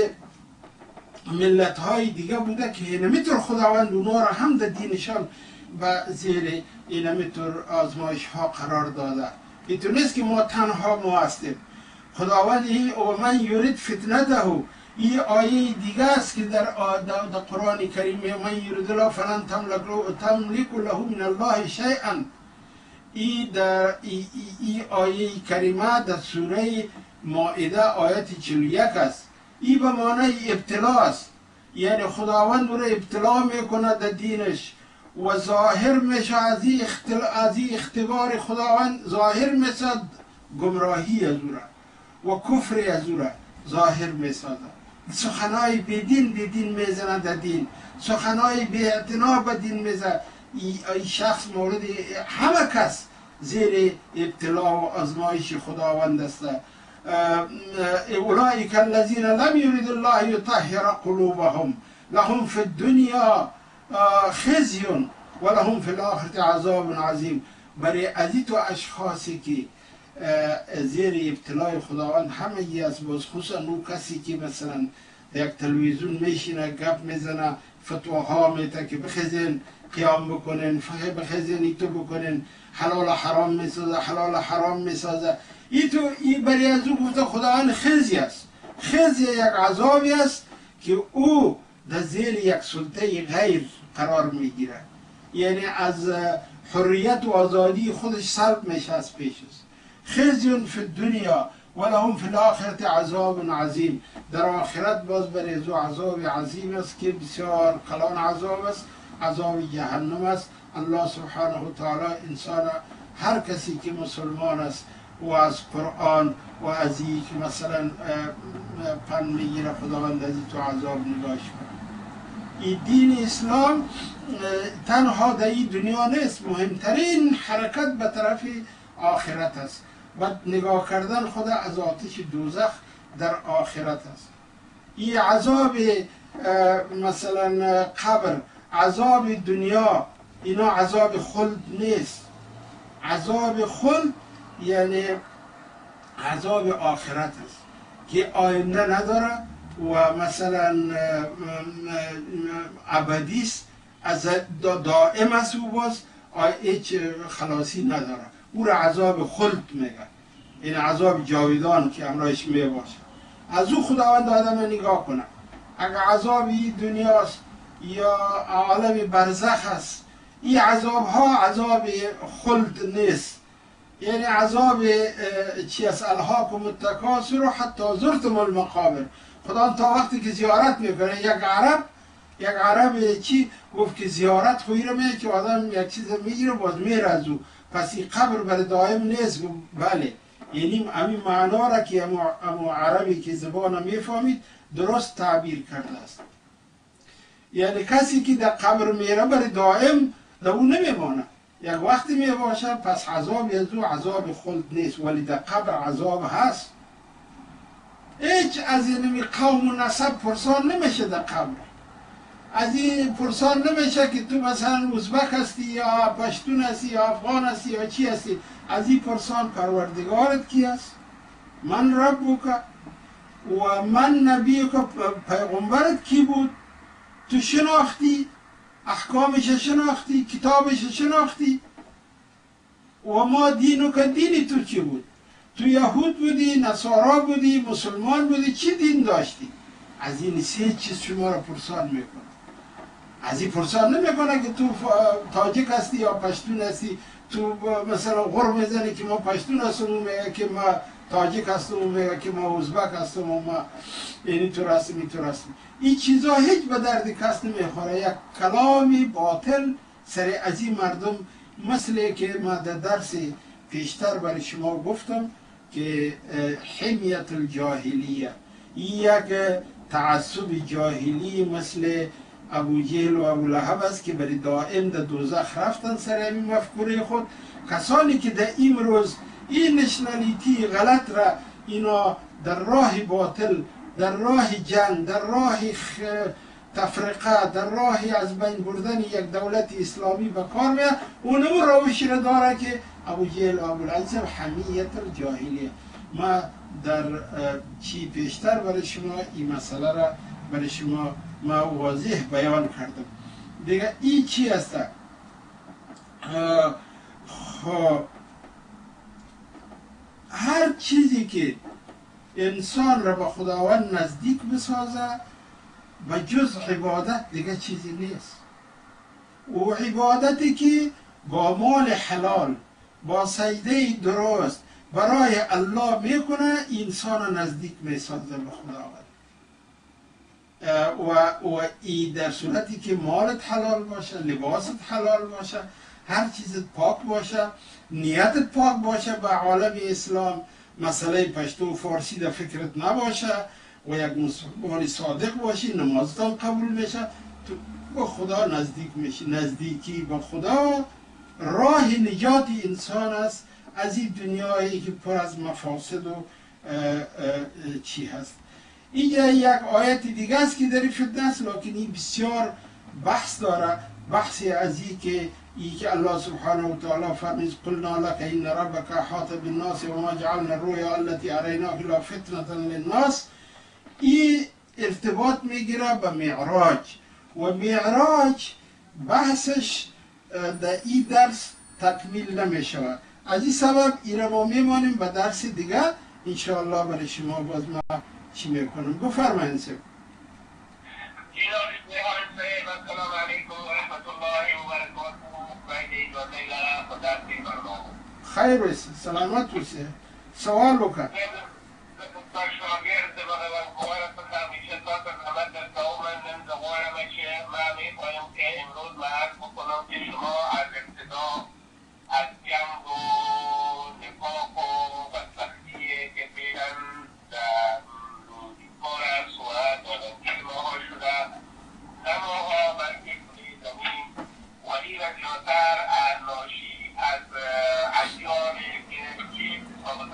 ملت های دیگه بوده که نمیتور خداوند اونا را هم در دینشان به زیر اینمیتور آزمایش ها قرار داده. اینطور نیست که ما تنها ما هستیم. خداوند این او من یورید فتنته، این آیه دیگه است که در در قرآن کریم من یورید الله فلن تملک له من الله شیئا. این در ای, ای آیه کریمه در سوره مائده آیت چهل و یک است. این به معنی ابتلا است، یعنی خداوند رو ابتلا میکنه در دینش و ظاهر میشه از این اختبار خداوند، ظاهر میشه گمراهی از او را و کفر از او را ظاهر میسازه. سخنای بیدین بیدین میزنه در دین، سخنای بی اعتنا به دین میزنه. این شخص مورد همه کس زیر ابتلا و آزمایش خداوند است. اولئک الذین لم یرید الله یطهر قلوبهم لهم فی الدنیا خزی و لهم فی الاخرة عذاب عظیم. برای از این تو اشخاصی که زیر ابتلای خداوند همه ای است، باز خصوصا اون کسی که مثلا یک تلویزیون میشینه گپ میزنه، فتواها میده که بخیزین قیام بکنین، بخیزین ایتو بکنین، حلال حرام میسازه، حلال حرام میسازه. ای تو ای برای از او گفته خداوند خزی است. خزی یک عذابی است که او در زیر یک سلطه غیر قرار میگیره، یعنی از حریت و آزادی خودش سلب میشه از پیشش. خزی فی الدنیا و لهم فی الاخرة عذاب عظیم. در آخرت باز برای از او عذاب عظیم است که بسیار کلان عذاب است، عذاب جهنم است. الله سبحانه و تعالی انسان هر کسی که مسلمان است و از قرآن و از این که مثلا پن میگیره خداوند از این تو عذاب نگاش کنه. این دین اسلام تنها در این دنیا نیست، مهمترین حرکت به طرف آخرت است. بعد نگاه کردن خود از آتش دوزخ در آخرت است. این عذاب مثلا قبر، عذاب دنیا، اینا عذاب خلد نیست. عذاب خلد یعنی عذاب آخرت است که آینده نداره و مثلا ابدی است، از دائم است و باز هیچ خلاصی نداره. او را عذاب خلد میگه، این عذاب جاویدان که همراهش می باشه. از او خداوند آدم نگاه کنه. اگر عذاب این دنیاست یا عالم برزخ است، این عذاب ها عذاب خلد نیست. یعنی عذاب چی است؟ الهاکم التکاثر حتی زرتم المقابر. خدا تا وقتی که زیارت میکنه، یک عرب یک عرب چی گفت که زیارت خویی رو میگه که آدم یک چیز میگیره باز میره از او، پس این قبر برای دائم نیست. بله، یعنی همین معنا را که امو عربی که زبان میفهمید درست تعبیر کرده است. یعنی کسی که در قبر میره برای دائم در اون نمیمانه، یک وقتی میباشه، پس عذاب از او عذاب خلد نیست، ولی در قبر عذاب هست. هیچ از این قوم و نسب پرسان نمیشه در قبر. از این پرسان نمیشه که تو مثلا ازبک هستی یا پشتون هستی یا افغان هستی یا چی هستی. از این پرسان پروردگارت کی است؟ من ربک و من نبیک، پیغمبرت کی بود؟ تو شناختی؟ احکامش شناختی؟ کتابش شناختی؟ و ما دینو که دینی تو چی بود؟ تو یهود بودی، نصارا بودی، مسلمان بودی، چی دین داشتی؟ از این سه چیز شما را پرسان میکنه. از این پرسان نمیکنه که تو تاجیک هستی یا پشتون هستی، تو مثلا غر میزنی که ما پشتون هستم، اون میگه که ما تاجیک هستم، اون میگه که ما ازبک هستم و ما اینی تو هستم این تو هستم. این چیزا هیچ به درد کس نمیخوره. یک کلامی باطل سر از این مردم، مثل که ما در درس پیشتر برای شما گفتم که حمیت الجاهلیه، یک تعصب جاهلی مثل ابو جهل و ابو لهب است که برای دائم در دوزخ رفتن سر این مفکوره خود. کسانی که در این روز این نشنالیتی غلط را اینا در راه باطل، در راه جنگ، در راه تفرقه، در راه از بین بردن یک دولت اسلامی به کار میاد، اون اون روشی را داره که ابو جهل و ابو لهب حمیت الجاهلیه. ما در چی پیشتر برای شما این مسئله را برای شما ما واضح بیان کردم. دیگه این چی است؟ خب هر چیزی که انسان را به خداوند نزدیک بسازه و جز عبادت دیگه چیزی نیست. و عبادتی که با مال حلال، با سجده درست برای الله میکنه، انسان نزدیک میسازه به خداوند. و و ای در صورتی که مالت حلال باشه، لباست حلال باشه، هر چیزت پاک باشه، نیتت پاک باشه به عالم اسلام، مسئله پشتو و فارسی در فکرت نباشه و یک مسلمان صادق باشی، نمازت هم قبول میشه، تو با خدا نزدیک میشی. نزدیکی با خدا راه نجات انسان است از این دنیایی که پر از مفاسد و چی هست. اینجا یک آیت دیگه است که در فتنه است، لیکن این بسیار بحث داره. بحثی از این که ای که الله سبحانه و تعالی فرمید قلنا لك ان ربك احاط بالناس وما جعلنا الرؤيا التي اريناك الا فتنه للناس، این ارتباط میگیره به معراج و معراج بحثش در این درس تکمیل نمیشه. از این سبب این ما میمانیم به درس دیگه انشاءالله برای شما. باز ما چی میکنم بفرمایید. السلام علیکم و رحمت الله و برکاته. خیر باشید، سلامت باشید. سوال بکن. شاگرد بقیان کمارت همیشه تا تزمت در تاومن نمزغورم چه ما میخوایم که امروز معرض بکنم که شما از ابتدا از جنگ و نفاق و بدبختی که بیرن در کار صورت و کلمه ها شده نماها بلکه کنی زمین و این جاتر از ناشی از ادیان که چی سابق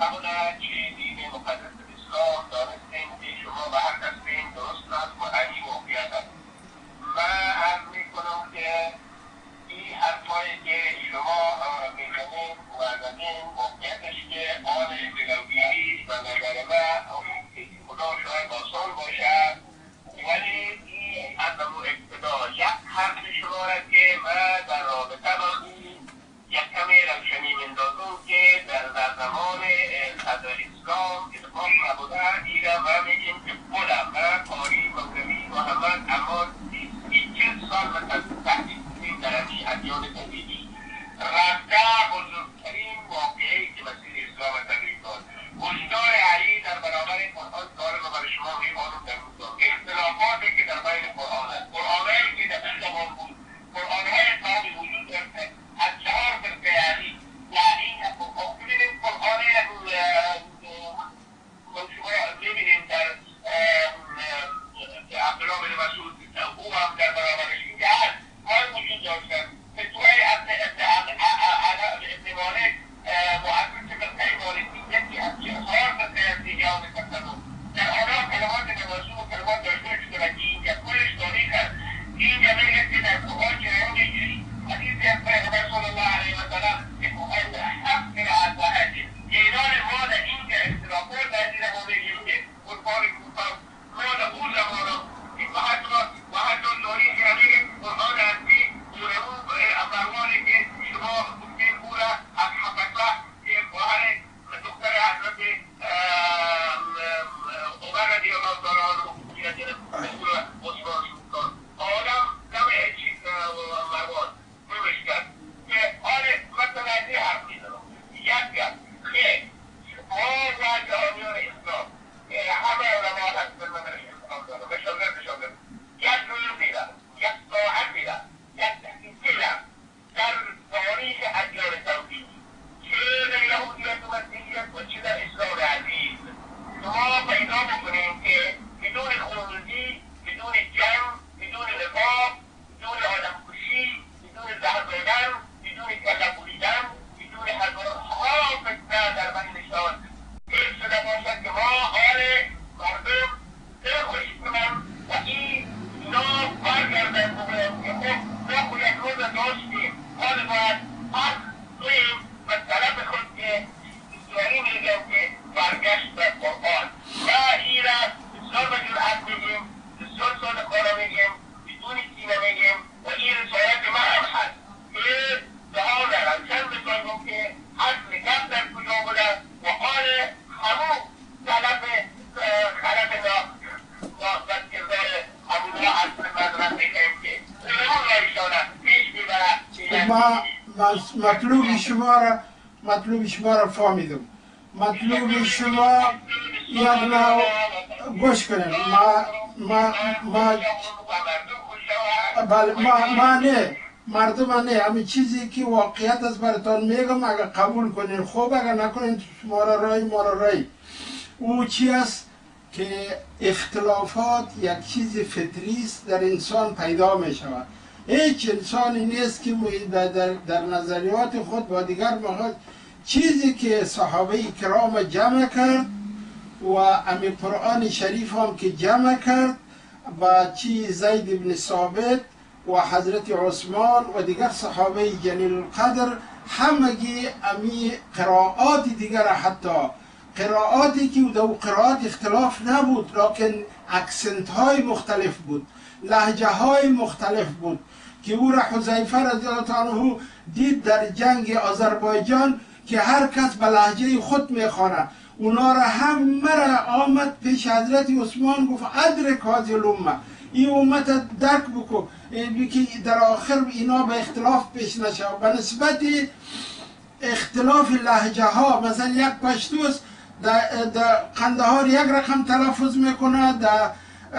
در برابرش این که هست های وجود داشتن به توی ابن ابن مالک مؤسس فقهی مالکی یکی از چهار فقه دیگران تصوف در آنها کلمات نمازی و کلمات داشته شده و اینجا کلش تاریخ است. اینجا میگه که در قرآن جریان اینجوری حدیثی از پیغمبر صلی الله علیه و سلم که قرآن حق قرائت و حدیث جیران ما در اینجا اختلافات در زیر ما بگیم که قربان کوتاه ما در اون زمان و حتی و حتی داری که میگه قرآن هستی امروانی که شما ممکن بوده از حفظه که خواهر دختر حضرت عمر رضی الله تعالی عنه که در مسئول عثمان شد آدم نم چیز مروان نمیش کرد که آره مثلا این حرف میزنم یک گفت که ما و جامعه اسلام همه علما هستن من اسلام دارم به شاگرد شاگرد یک روز میرم یک ساعت میرم یک دقیقه در تاریخ ادیان توحیدی چه در یهودیت و مسیحیت و چه در اسلام عزیز شما پیدا بکنیم که بدون خونریزی، بدون جنگ، بدون نفاق، بدون آدمکشی، بدون زهر دادن، بدون کله بریدن، بدون هزارها فتنه در بینشان حفظ شده باشد که ما حال مردم دل خوش کنم و این اینا برگردن بگویم که خب ما خود یک روز داشتیم حال باید پس دویم و طلب خود که یعنی میگم که برگشت به قرآن و این را بسیار به جرأت میگیم بسیار صادقانه میگیم بدون کینه میگیم و این رسالت ما هم هست که دعا دارم چند بسازم که اصل کم در کجا بوده و آن همون طلب خلف ناقصد کردار همونها اصل مدرس میگیم که اون رایشانه پیش میبرد ما مطلوب شما را مطلوب شما را فهمیدم. مطلوب شما یک نوع گوش کنیم. ما ما ما بله ما ما نه مردم نه همین چیزی که واقعیت از براتون میگم اگر قبول کنین خوب اگر نکنین شما را رای ما را رای. او چی است که اختلافات یک چیز فطری است در انسان پیدا می شود. هیچ انسانی نیست که در, در, در نظریات خود با دیگر مخالف. چیزی که صحابه کرام جمع کرد و امی قرآن شریف هم که جمع کرد با چی زید بن ثابت و حضرت عثمان و دیگر صحابه جلیل القدر همگی امی قرآت دیگر حتی قرآتی که در قرآت اختلاف نبود لیکن اکسنت های مختلف بود لهجه های مختلف بود که او را حذیفه رضی الله عنه دید در جنگ آذربایجان که هر کس به لهجه خود میخوانه اونا را همه را آمد پیش حضرت عثمان گفت ادرک هذه الامه این امت درک بکن که در آخر اینا به اختلاف پیش نشه به نسبت اختلاف لهجه ها مثلا یک پشتوس در قندهار یک رقم تلفظ میکنه در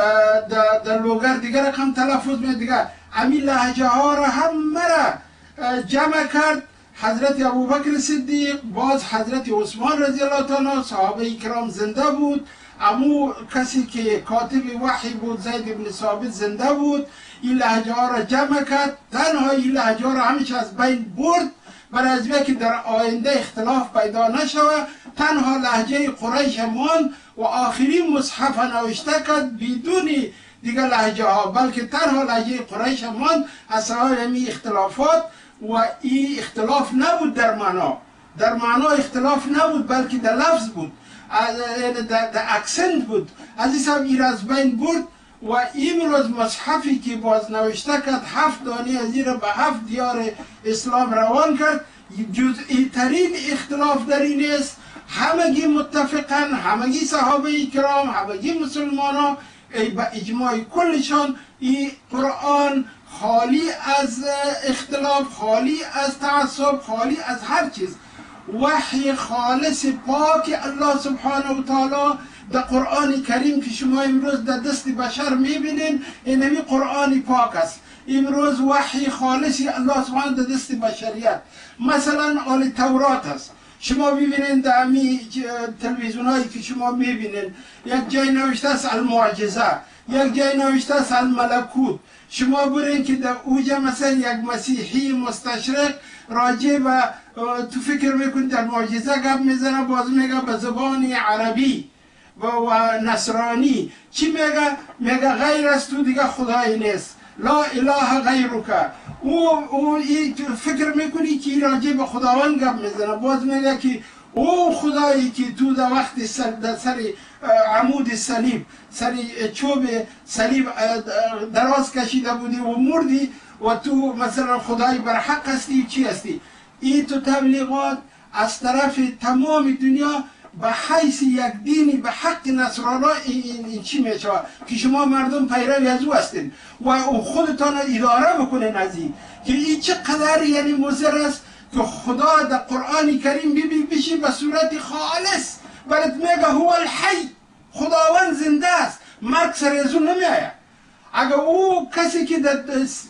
در لوگر دیگر رقم تلفظ میکنه دیگر همین لهجه ها را همه را جمع کرد حضرت ابوبکر صدیق باز حضرت عثمان رضی الله تعالی صحابه کرام زنده بود امو کسی که کاتب وحی بود زید بن ثابت زنده بود این لهجه ها را جمع کرد تنها این لهجه ها را همیشه از بین برد برای از که در آینده اختلاف پیدا نشود تنها لهجه قریش ماند و آخرین مصحف نوشته کرد بدون دیگر لهجه ها بلکه تنها لهجه قریش ماند از سبب همین اختلافات و این اختلاف نبود در معنا در معنا اختلاف نبود بلکه در لفظ بود در, در اکسنت بود از این سبب این از بین برد و امروز مصحفی که باز نوشته کرد هفت دانه از این را به هفت دیار اسلام روان کرد جزئی ترین اختلاف در این است همگی متفقن همگی صحابه کرام همگی مسلمان ها با اجماع کلشان این قرآن خالی از اختلاف خالی از تعصب خالی از هر چیز وحی خالص پاک الله سبحانه و تعالی در قرآن کریم که شما امروز در دست بشر میبینین اینمی قرآن پاک است امروز وحی خالصی الله سبحانه در دست بشریت مثلا آل تورات است شما ببینید در همین تلویزیون هایی که شما میبینید یک جای نوشته است المعجزه، یک جای نوشته است الملکوت. شما برین که در اوجه مثلا یک مسیحی مستشرق راجع و تو فکر میکنید در معجزه گپ میزنه، باز میگه به زبان عربی و, و نصرانی. چی میگه؟ میگه غیر از تو دیگه خدای نیست، لا اله غیرک. او او فکر میکنی که راجع به خداوند گپ میزنه، باز میگه که او خدایی که تو در وقت سر در سر عمود صلیب، سر چوب صلیب دراز کشیده بودی و مردی و تو مثلا خدای برحق هستی، چی هستی؟ این تو تبلیغات از طرف تمام دنیا به حیث یک دینی به حق نصرانا این, این چی میشه که شما مردم پیروی از او هستین و خودتان اداره بکنین از این که این چقدر یعنی مضر است که خدا در قرآن کریم بی بشی به صورت خالص برات میگه هو الحی، خداوند زنده است، مرگ سر از اون نمیآید. اگر او کسی که در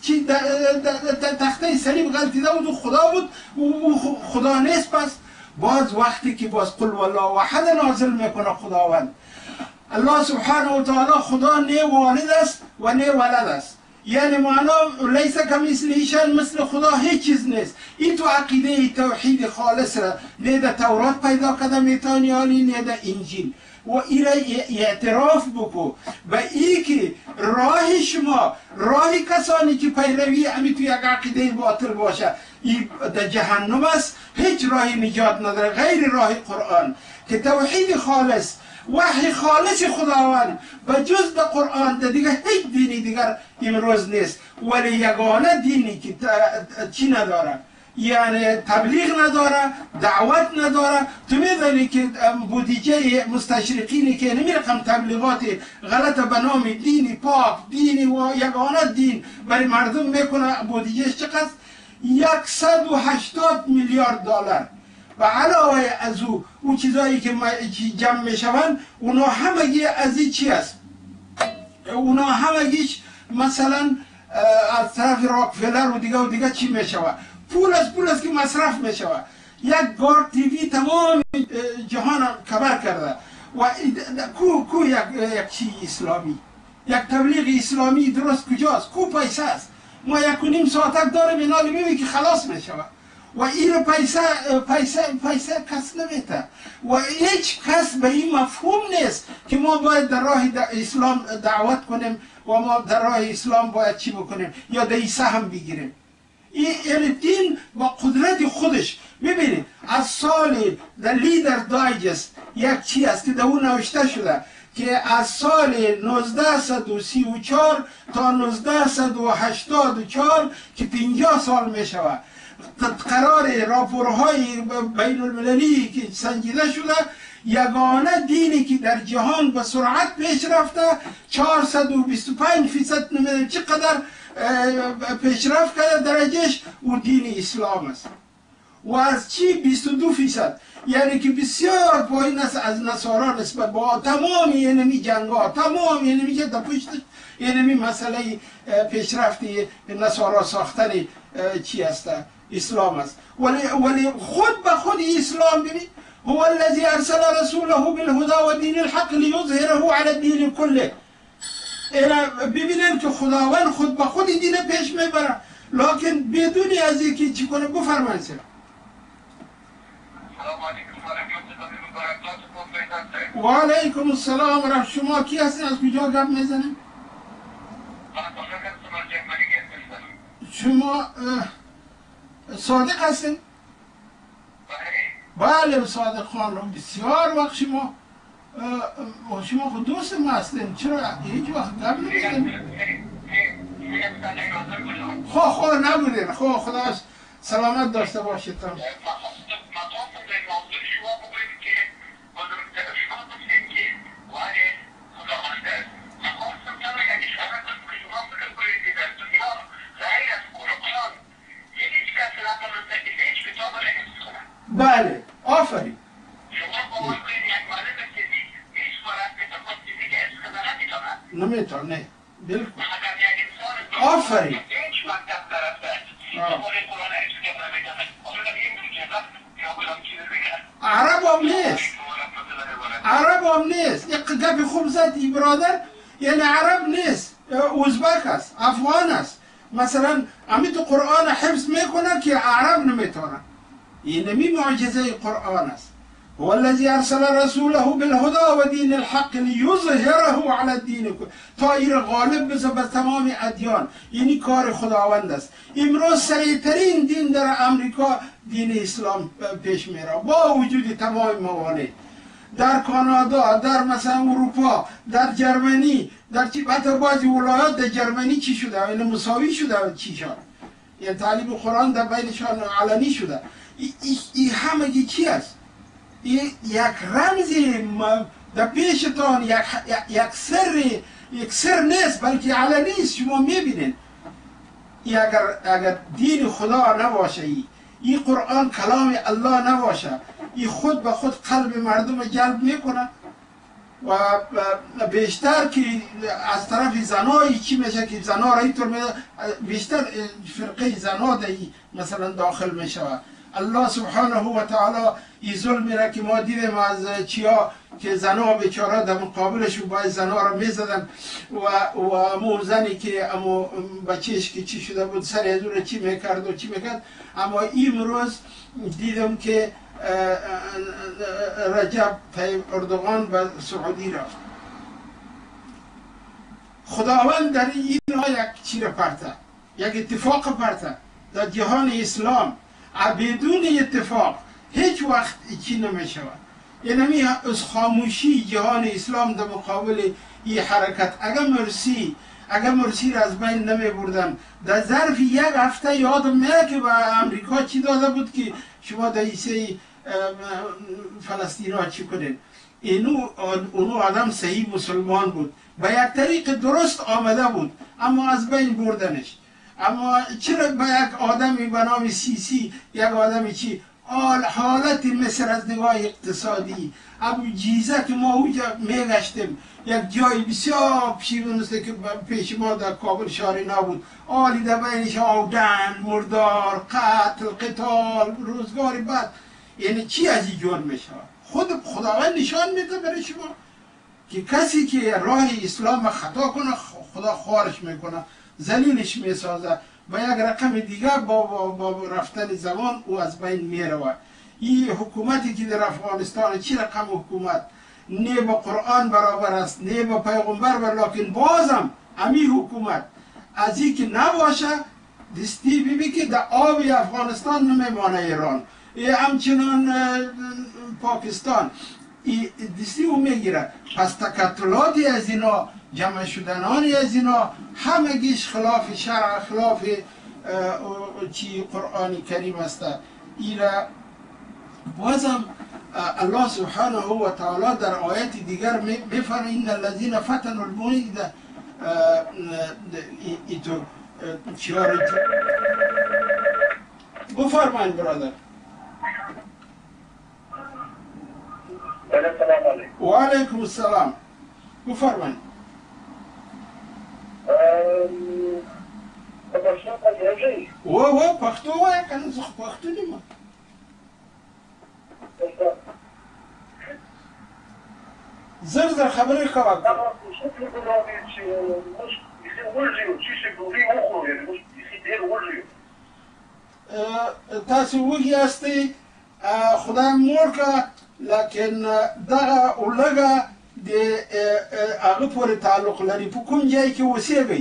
تخته صلیب غلطیده بود و خدا بود او خدا نیست، پس باز وقتی که باز قل والله احد نازل میکنه خداوند الله سبحانه و تعالی، خدا نه والد است و نه ولد است، یعنی معنا لیس کمثله شیء، مثل خدا هیچ چیز نیست. این تو عقیده توحید خالص را نه در تورات پیدا کرده میتونی آلی نه در انجیل و این را اعتراف بکو به این که راه شما راه کسانی که پیروی امی تو یک عقیده باطل باشه این در جهنم است، هیچ راه نجات نداره غیر راه قرآن که توحید خالص وحی خالص خداوند و جز در قرآن در دیگه هیچ دینی دیگر امروز نیست. ولی یگانه دینی که چی نداره، یعنی تبلیغ نداره، دعوت نداره. تو میدونی که بودجه مستشرقینی که نمی رقم تبلیغات غلط به نام دینی پاک، دینی و یگانه دین برای مردم میکنه، بودجهش چقدر؟ یکصد و هشتاد میلیارد دلار. و علاوه از او اون چیزایی که جمع میشوند اونا همگی از این چی است؟ اونا همگیش مثلا از طرف راکفلر و دیگه و دیگه چی میشود؟ پول از پول است که مصرف میشود. یک گارد تیوی تمام جهان کبر کرده و کو کو یک یک چی اسلامی، یک تبلیغ اسلامی درست کجاست؟ کو پیسه است؟ ما یک و نیم ساعتک داریم اینا میبینی که خلاص میشود و این پیسه پیسه پیسه کس نمیده و هیچ کس به این مفهوم نیست که ما باید در راه اسلام دعوت کنیم و ما در راه اسلام باید چی بکنیم یا در عیسی هم بگیریم. این دین با قدرت خودش، ببینید از سال در لیدر دایجست یک چی است که در اون نوشته شده که از سال نوزده و سی و چهار تا نوزده و هشتاد و چهار که پنجاه سال می شود قرار راپورهای بین المللی که سنجیده شده، یگانه دینی که در جهان به سرعت پیش رفته چهارصد و بیست و پنج فیصد نمیدونم چقدر پیشرفت کرده درجهش و دین اسلام است و از چی بیست و دو فیصد، یعنی که بسیار پایین است از نصارا نسبت با تمام اینمی جنگ ها، تمام اینمی که در پشتش اینمی مسئله پیشرفتی نصارا ساختن چی است؟ اسلام است. ولی ولی خود به خود اسلام ببین هو الذي ارسل رسوله بالهدى ودين الحق ليظهره على الدين كله. اینا ببینن که خداوند خود به خود دین پیش میبره لکن بدون از اینکه چی کنه. بفرمایید. سلام علیکم و رحمت الله و برکاته. و علیکم السلام و رحمت. شما کی هستین؟ از کجا گپ میزنین؟ شما صادق هستین؟ بله صادق خان. بسیار وقت شما شما خود دوست ما هستین، چرا هیچ وقت گپ نمیزنین؟ خواه خواه نبودین. خواه خدا سلامت داشته باشید. بله آفرین. نمیتونه بالکل. آفرین. عرب هم نیست، عرب هم نیست. یک گپ خوب زد این برادر، یعنی عرب نیست، ازبک است، افغان است. مثلا امی تو قرآن حفظ میکنن که عرب نمیتونن. این نمی معجزه قرآن است. هو الذي ارسل رسوله بالهدى ودين الحق ليظهره على الدين كله، تا این غالب بشه بر تمام ادیان. یعنی کار خداوند است. امروز سریعترین دین در امریکا دین اسلام پیش میره با وجود تمام موانع. در کانادا، در مثلا اروپا، در جرمنی، در چی حتی بعضی ولایات در جرمنی چی شده؟ این مساوی شده چی شده؟ یعنی تعلیم قرآن در بینشان علنی شده. این همگی چی است؟ یک رمزی در پیشتان، یک یک سر، یک سر نیست بلکه علنی است. شما میبینید اگر اگر دین خدا نباشه، این قرآن کلام الله نباشه، این خود به خود قلب مردم جلب میکنه و بیشتر که از طرف زنایی چی میشه که زنا را اینطور بیشتر فرقه زنا دی مثلا داخل میشه. الله سبحانه و تعالی این ظلمی را که ما دیدیم از چیا که زنا بیچاره در مقابلش و باید زنا را میزدن و و امو زنی که امو بچهش که چی شده بود سر از اون چی میکرد و چی میکرد. اما امروز دیدم که رجب طیب اردوغان به سعودی رفت. خداوند در اینها یک چی را پرته، یک اتفاق پرته در جهان اسلام. بدون اتفاق هیچ وقت چی نمیشود. یعنی از خاموشی جهان اسلام در مقابل این حرکت، اگر مرسی اگر مرسی را از بین نمی بردن در ظرف یک هفته یادم میاد که به امریکا چی داده بود که شما در ایسه فلسطین ها چی کنید. اینو اونو آدم صحیح مسلمان بود، به یک طریق درست آمده بود اما از بین بردنش. اما چرا به یک آدمی به نام سیسی، یک آدمی چی حالت مصر از نگاه اقتصادی، ابو جیزه که ما اونجا میگشتیم یک جای بسیار پیشیدونسته که پیش ما در کابل شهری نبود، آلی در بینش آودن، مردار، قتل، قتال، روزگاری بعد. یعنی چی از این جور میشه؟ خود خداوند نشان میده برای شما که کسی که راه اسلام خطا کنه خدا خوارش میکنه، ذلیلش میسازه و یک رقم دیگه با, با, با رفتن زمان او از بین میروه. این حکومتی که در افغانستان چی رقم حکومت؟ نه با قرآن برابر است نه با پیغمبر بر، لیکن بازم امی حکومت از این که نباشه دستی ببین که در آب افغانستان نمیمانه ایران، همچنان پاکستان دستی او میگیره. پس تکتلاتی از اینا، جمع شدنانی از اینا همگیش خلاف شرع، خلاف چی قرآن کریم است. ایرا بازم الله سبحانه و تعالی در آیت دیگر میفرماید این الذین فتنوا المؤمنین ایتو چیار بفرمایید برادر. و علیکم السلام. بفرمایید. و و پختو وای کنه زخ پختو نیما. زر زر خبری کوه. تاسو وږي هستئ خدای مور که، لیکن دغه اولګه د هغه پورې تعلق لري په کوم ځای کې اوسېږئ.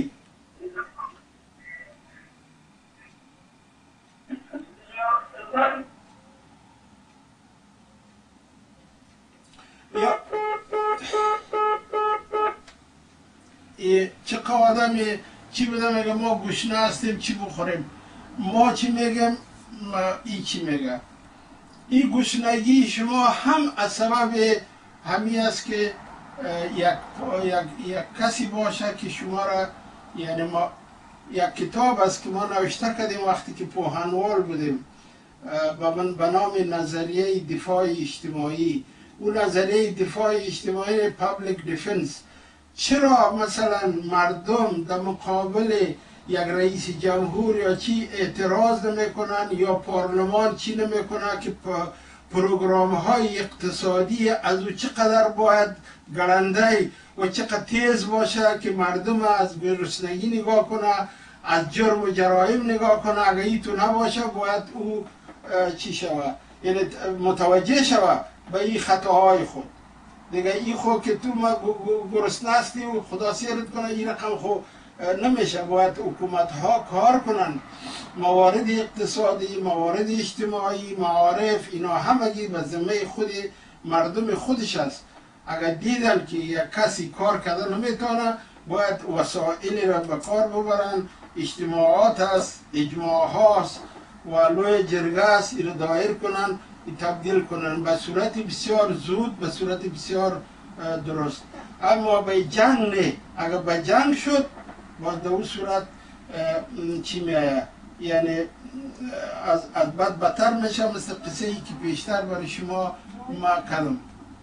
چه آدمی چی بده میگه ما گشنه هستیم چی بخوریم، ما چی میگم ای چی میگه. این گشنگی شما هم از سبب همی است که یک, یک, یک کسی باشه که شما را، یعنی ما یک کتاب است که ما نوشته کردیم وقتی که پوهنوال بودیم به نام نظریه دفاع اجتماعی. اون نظریه دفاع اجتماعی پابلیک دیفنس، چرا مثلا مردم در مقابل یک رئیس جمهور یا چی اعتراض نمیکنن یا پارلمان چی نمیکنه که پروگرام های اقتصادی از او چقدر باید گرنده و چقدر تیز باشه که مردم از گرسنگی نگاه کنه، از جرم و جرایم نگاه کنه. اگه ای تو نباشه باید او چی شوه، یعنی متوجه شوه به این خطاهای خود. دیگه این خود که تو ما گرسنه هستی و خدا سیرت کنه، این رقم خود نمیشه. باید حکومت ها کار کنن، موارد اقتصادی، موارد اجتماعی، معارف، اینا همگی به ذمه خود مردم خودش است. اگر دیدن که یک کسی کار کرده نمیتونه، باید وسایلی را به کار ببرن. اجتماعات است، اجماع هاست و لوی جرگه است، این را دایر کنن، تبدیل کنن به صورت بسیار زود، به صورت بسیار درست. اما به جنگ نه. اگر به جنگ شد باز در اون صورت چی میآید، یعنی از از بد بدتر میشه، مثل قصه ای که پیشتر برای شما ما کردم.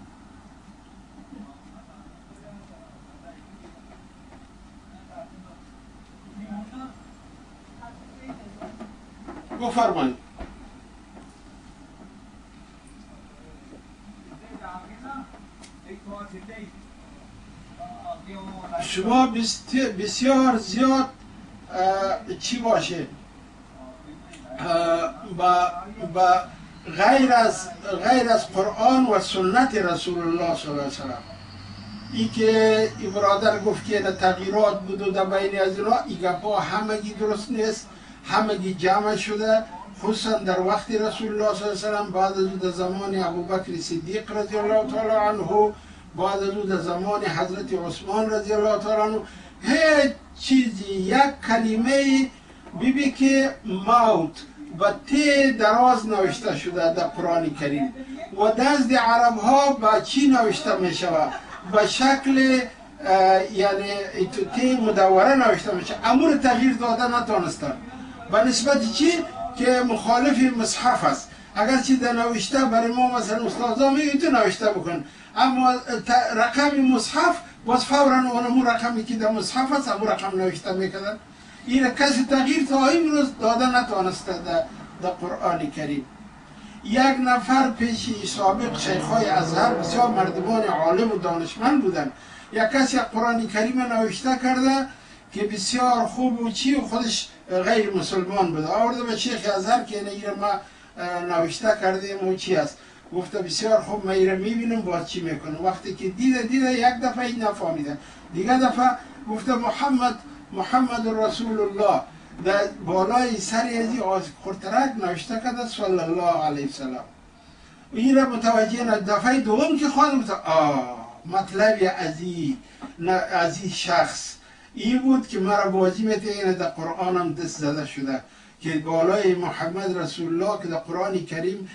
بفرمایید. شما بسیار زیاد چی باشه با با غیر از غیر از قرآن و سنت رسول الله صلی الله علیه وسلم، ای که ای برادر گفت که تغییرات بود و در بین از اینا، ای گپا همگی درست نیست، همگی جمع شده. خصوصا در وقت رسول الله صلی الله علیه وسلم، بعد از او در زمان ابوبکر صدیق رضی الله تعالی عنه، بعد از او در زمان حضرت عثمان رضی الله تعالی عنه، هیچ چیزی، یک کلمه بیبی که موت و تی دراز نوشته شده در قرآن کریم و دست عرب ها با چی نوشته می شود؟ به شکل یعنی تی مدوره نوشته می شود. امور تغییر داده نتانستن. به نسبت چی؟ که مخالف مصحف است. اگر چی در نوشته برای ما مثلا استاذا میگه تو نوشته بکن، اما رقم مصحف باز فورا اونمون رقمی که در مصحف است همون رقم نوشته میکردن. این کسی تغییر تا امروز داده نتوانسته در, در قرآن کریم. یک نفر پیش سابق شیخای ازهر بسیار مردمان عالم و دانشمند بودن، یک کسی قرآن کریم نوشته کرده که بسیار خوب و چی و خودش غیر مسلمان بود. آورده به شیخ ازهر که این ما نوشته کردیم و چی است. گفته بسیار خوب، من ایره میبینم باز چی میکنم. وقتی که دیده دیده یک دفعه این نفهمیده، دیگه دفعه گفته محمد محمد رسول الله در بالای سری ازی آز خورترک نوشته کرده صلی الله علیه وسلم. این را متوجه نه. دفعه دوم که خواهد گفته آه مطلب ازی ازی شخص این بود که مرا بازی میتونه در قرآن هم دست زده شده که بالای محمد رسول الله که در قرآن کریم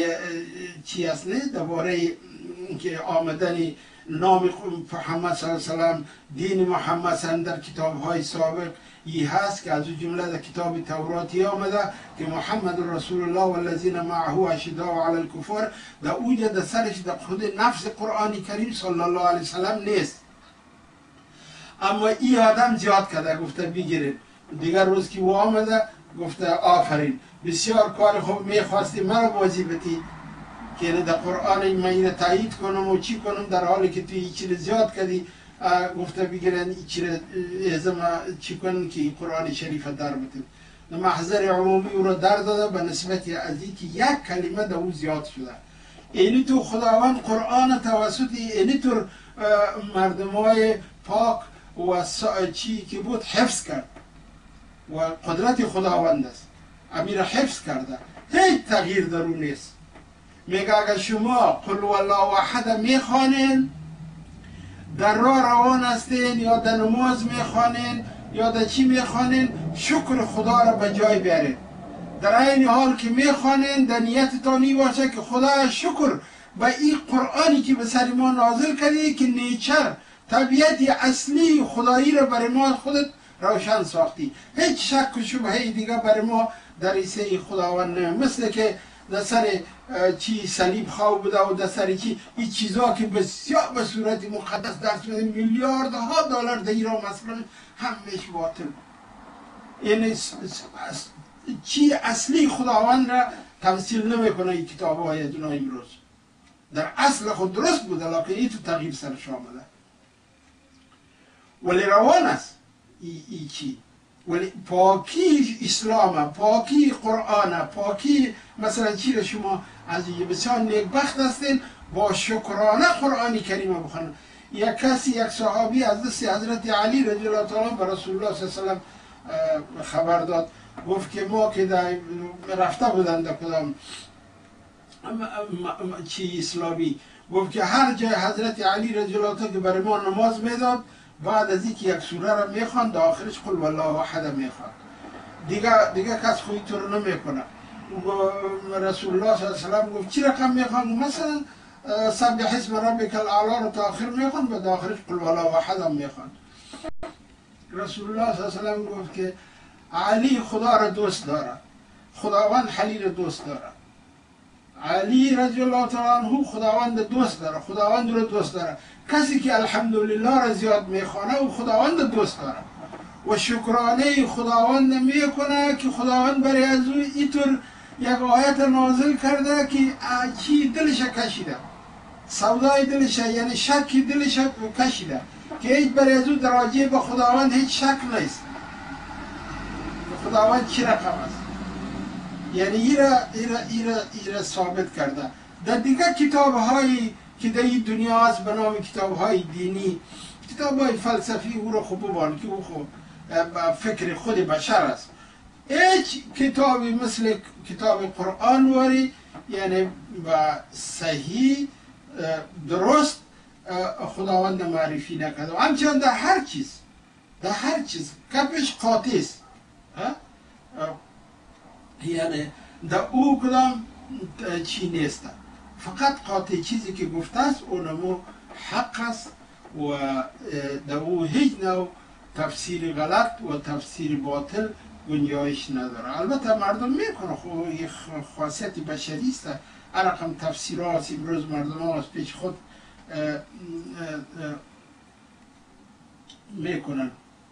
چی است نه درباره که آمدن نام محمد صلی الله علیه وسلم، دین محمد در کتاب های سابق ای هست که از اون جمله در کتاب توراتی آمده که محمد رسول الله والذین معه اشداء علی الکفار، در اوجه در سرش در خود نفس قرآن کریم صلی الله علیه وسلم نیست. اما این آدم زیاد کرده، گفته بگیرید. دیگر روز که او آمده گفته آفرین، بسیار کار خوب میخواستی مرا بازی بتی که در قرآن من این تایید کنم و چی کنم، در حالی که توی چیز زیاد کردی. گفته بگیرن این چیز ازم چی کنم که قرآن شریف در بتیم. محضر عمومی او را در داده به نسبت از این که یک کلمه در او زیاد شده. اینی تو خداوند قرآن توسط اینی طور مردم های پاک و چی که بود حفظ کرد و قدرت خداوند است، امیر حفظ کرده، هیچ تغییر در اون نیست. میگه اگر شما قل والله احد میخوانین، در راه روان هستین یا در نماز میخوانین یا در چی میخوانین، شکر خدا را به جای بیارین. در این حال که میخوانین در نیتتان این باشه که خدا شکر به این قرآنی که به سر ما نازل کردی که نیچر طبیعت اصلی خدایی را برای ما خودت روشن ساختی. هیچ شک و شبهه دیگه برای ما در ایسه خداوند نمید. مثل که در سر چی صلیب خواه بوده و در سر چی این چیزا که بسیار به صورت مقدس درس بده، میلیاردها دلار در ایران مثلا همش باطل. یعنی چی اصلی خداوند را تمثیل نمیکنه این کتاب های از اونها امروز. در اصل خود درست بوده لکن این تو تغییر سرش آمده. ولی روان است ای, ای چی؟ ولی پاکی اسلام، پاکی قرآن، پاکی مثلا چی را شما از بسیار نیکبخت هستین با شکرانه قرآن کریم بخونن. یک کسی یک صحابی از دست حضرت علی رضی الله تعالی به رسول الله صلی الله علیه و خبر داد، گفت که ما که در رفته بودن در کدام چی اسلامی، گفت که هر جای حضرت علی رضی الله تعالی که برای ما نماز میداد بعد از اینکه یک سوره را میخواند آخرش قل والله احد میخواند، دیگه دیگه کس خوی تو رو نمیکنه. رسول الله صلی الله علیه و گفت چی رقم میخواند؟ مثلا سبح اسم ربک الاعلی رو تا آخر میخواند، بعد آخرش قل والله احد میخواند. رسول الله صلی الله علیه و گفت که علی خدا را دوست داره، خداوند علی را دوست داره. علی رضی الله تعالی عنه خداوند دوست داره، خداوند رو دوست داره. کسی که الحمدلله را زیاد میخوانه و خداوند دوست داره و شکرانه خداوند میکنه که خداوند برای از او اینطور یک آیت نازل کرده که چی دلش کشیده، سودای دلش یعنی شکی دلش کشیده که هیچ برای از او دراجه به خداوند هیچ شک نیست. خداوند چی رقم است؟ یعنی ایرا ایرا ایرا ایرا ثابت کرده. در دیگر کتاب هایی که در این دنیا است به نام کتاب های دینی، کتاب های فلسفی او را خوب بان که او خوب فکر خود بشر است. هیچ کتابی مثل کتاب قرآن واری یعنی با صحیح درست خداوند معرفی نکرده. همچنان در هر چیز در هر چیز کپش قاطع است، یعنی در او کدام چی نیست، فقط قاطع چیزی که گفته است اونمو حق است و در او هیچ نوع تفسیر غلط و تفسیر باطل گنجایش نداره. البته مردم میکنه، خب یک خاصیت بشری است، هر رقم تفسیرات امروز مردم ها از پیش خود میکنن.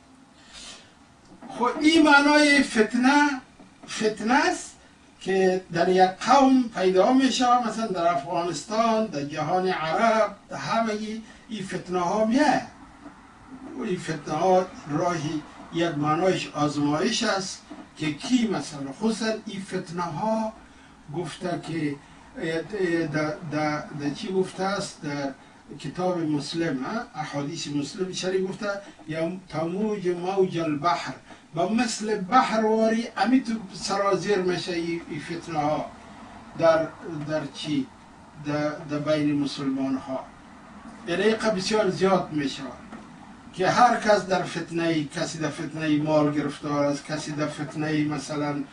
خب این معنای فتنه فتنه است که در یک قوم پیدا میشه، مثلا در افغانستان، در جهان عرب، در همگی این فتنه ها میه. این فتنه ها راهی یک معنایش آزمایش است که کی مثلا خصوصا این فتنه ها گفته که در, در, در چی گفته است در کتاب مسلم، احادیث مسلم شریف گفته یا تموج موج البحر، با مثل بحر واری امی تو سرازیر میشه این فتنه ها در در چی در, در بین مسلمان ها. علیقه بسیار زیاد میشه که هر کس در فتنه، کسی در فتنه مال گرفتار است، کسی در فتنه مثلا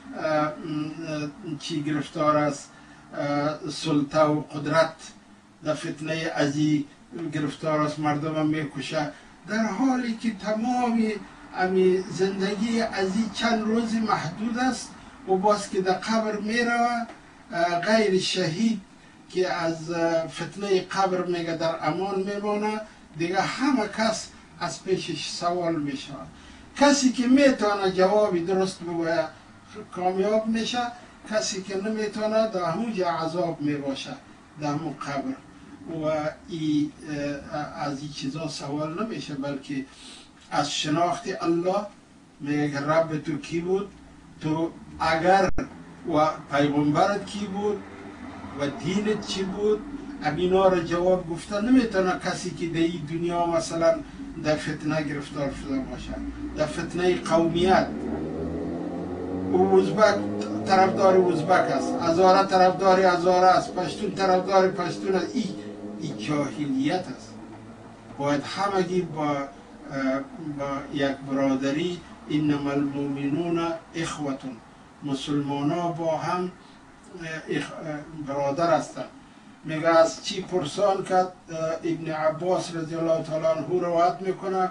چی گرفتار است، سلطه و قدرت، در فتنه ازی گرفتار است، مردم هم میکشه، در حالی که تمامی امی زندگی ازی چند روزی محدود است و باز که در قبر میره غیر شهید که از فتنه قبر میگه در امان میمانه، دیگه همه کس از پیشش سوال میشه. کسی که میتونه جوابی درست بگوید کامیاب میشه، کسی که نمیتونه در همونجا عذاب میباشه در همون قبر و ای از این چیزا سوال نمیشه، بلکه از شناخت الله میگه رب تو کی بود، تو اگر و پیغمبرت کی بود و دینت چی بود، ابینا را جواب گفته نمیتونه کسی که در این دنیا مثلا در فتنه گرفتار شده باشه، در فتنه قومیت. او ازبک طرفدار ازبک است، هزاره طرفدار هزاره است، پشتون طرفدار پشتون است. این ای جاهلیت است. باید همگی با با یک برادری، انما المؤمنون اخوتون، مسلمان ها با هم برادر هستند. میگه از چی پرسان کرد ابن عباس رضی الله تعالی عنه روایت میکنه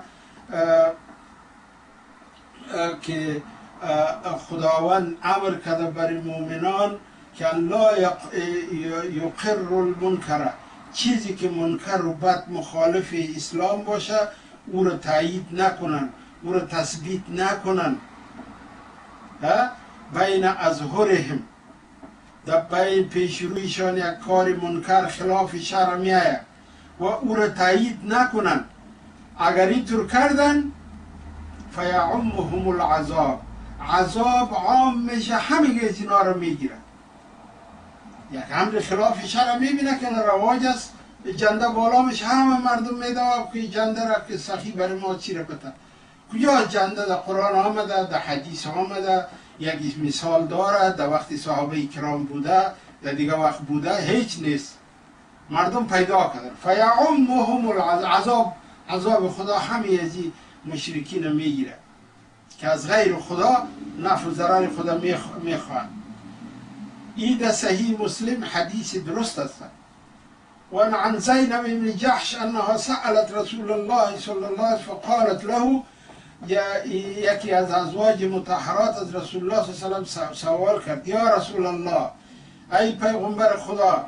که خداوند امر کرده برای مؤمنان که لا یقر المنکر، چیزی که منکر و بد مخالف اسلام باشه او را تایید نکنن، او را تثبیت نکنن بین اظهرهم، در پی پیش رویشان یک کار منکر خلاف شرع می آید و او را تایید نکنند، اگر اینطور کردن فیعمهم العذاب، عذاب عام میشه، همه از اینا را میگیرن. یک امر خلاف شرع میبینه که رواج است، جنده بالا میشه، همه مردم میدوه که جنده را که سخی برای ما چی را بته. کجا جنده در قرآن آمده، در حدیث آمده، یک مثال داره، در وقت صحابه کرام بوده، در دیگه وقت بوده، هیچ نیست. مردم پیدا کردن فیعمهم العذاب، عذاب خدا همه از این مشرکین میگیره که از غیر خدا نفع و ضرر خدا میخواهند. این در صحیح مسلم حدیث درست است. و عن زینب بن جحش انها سألت رسول الله صلی الله علیه و فقالت له، یکی از ازواج مطهرات از رسول الله صلی الله علیه و سوال کرد، یا رسول الله، ای پیغمبر خدا،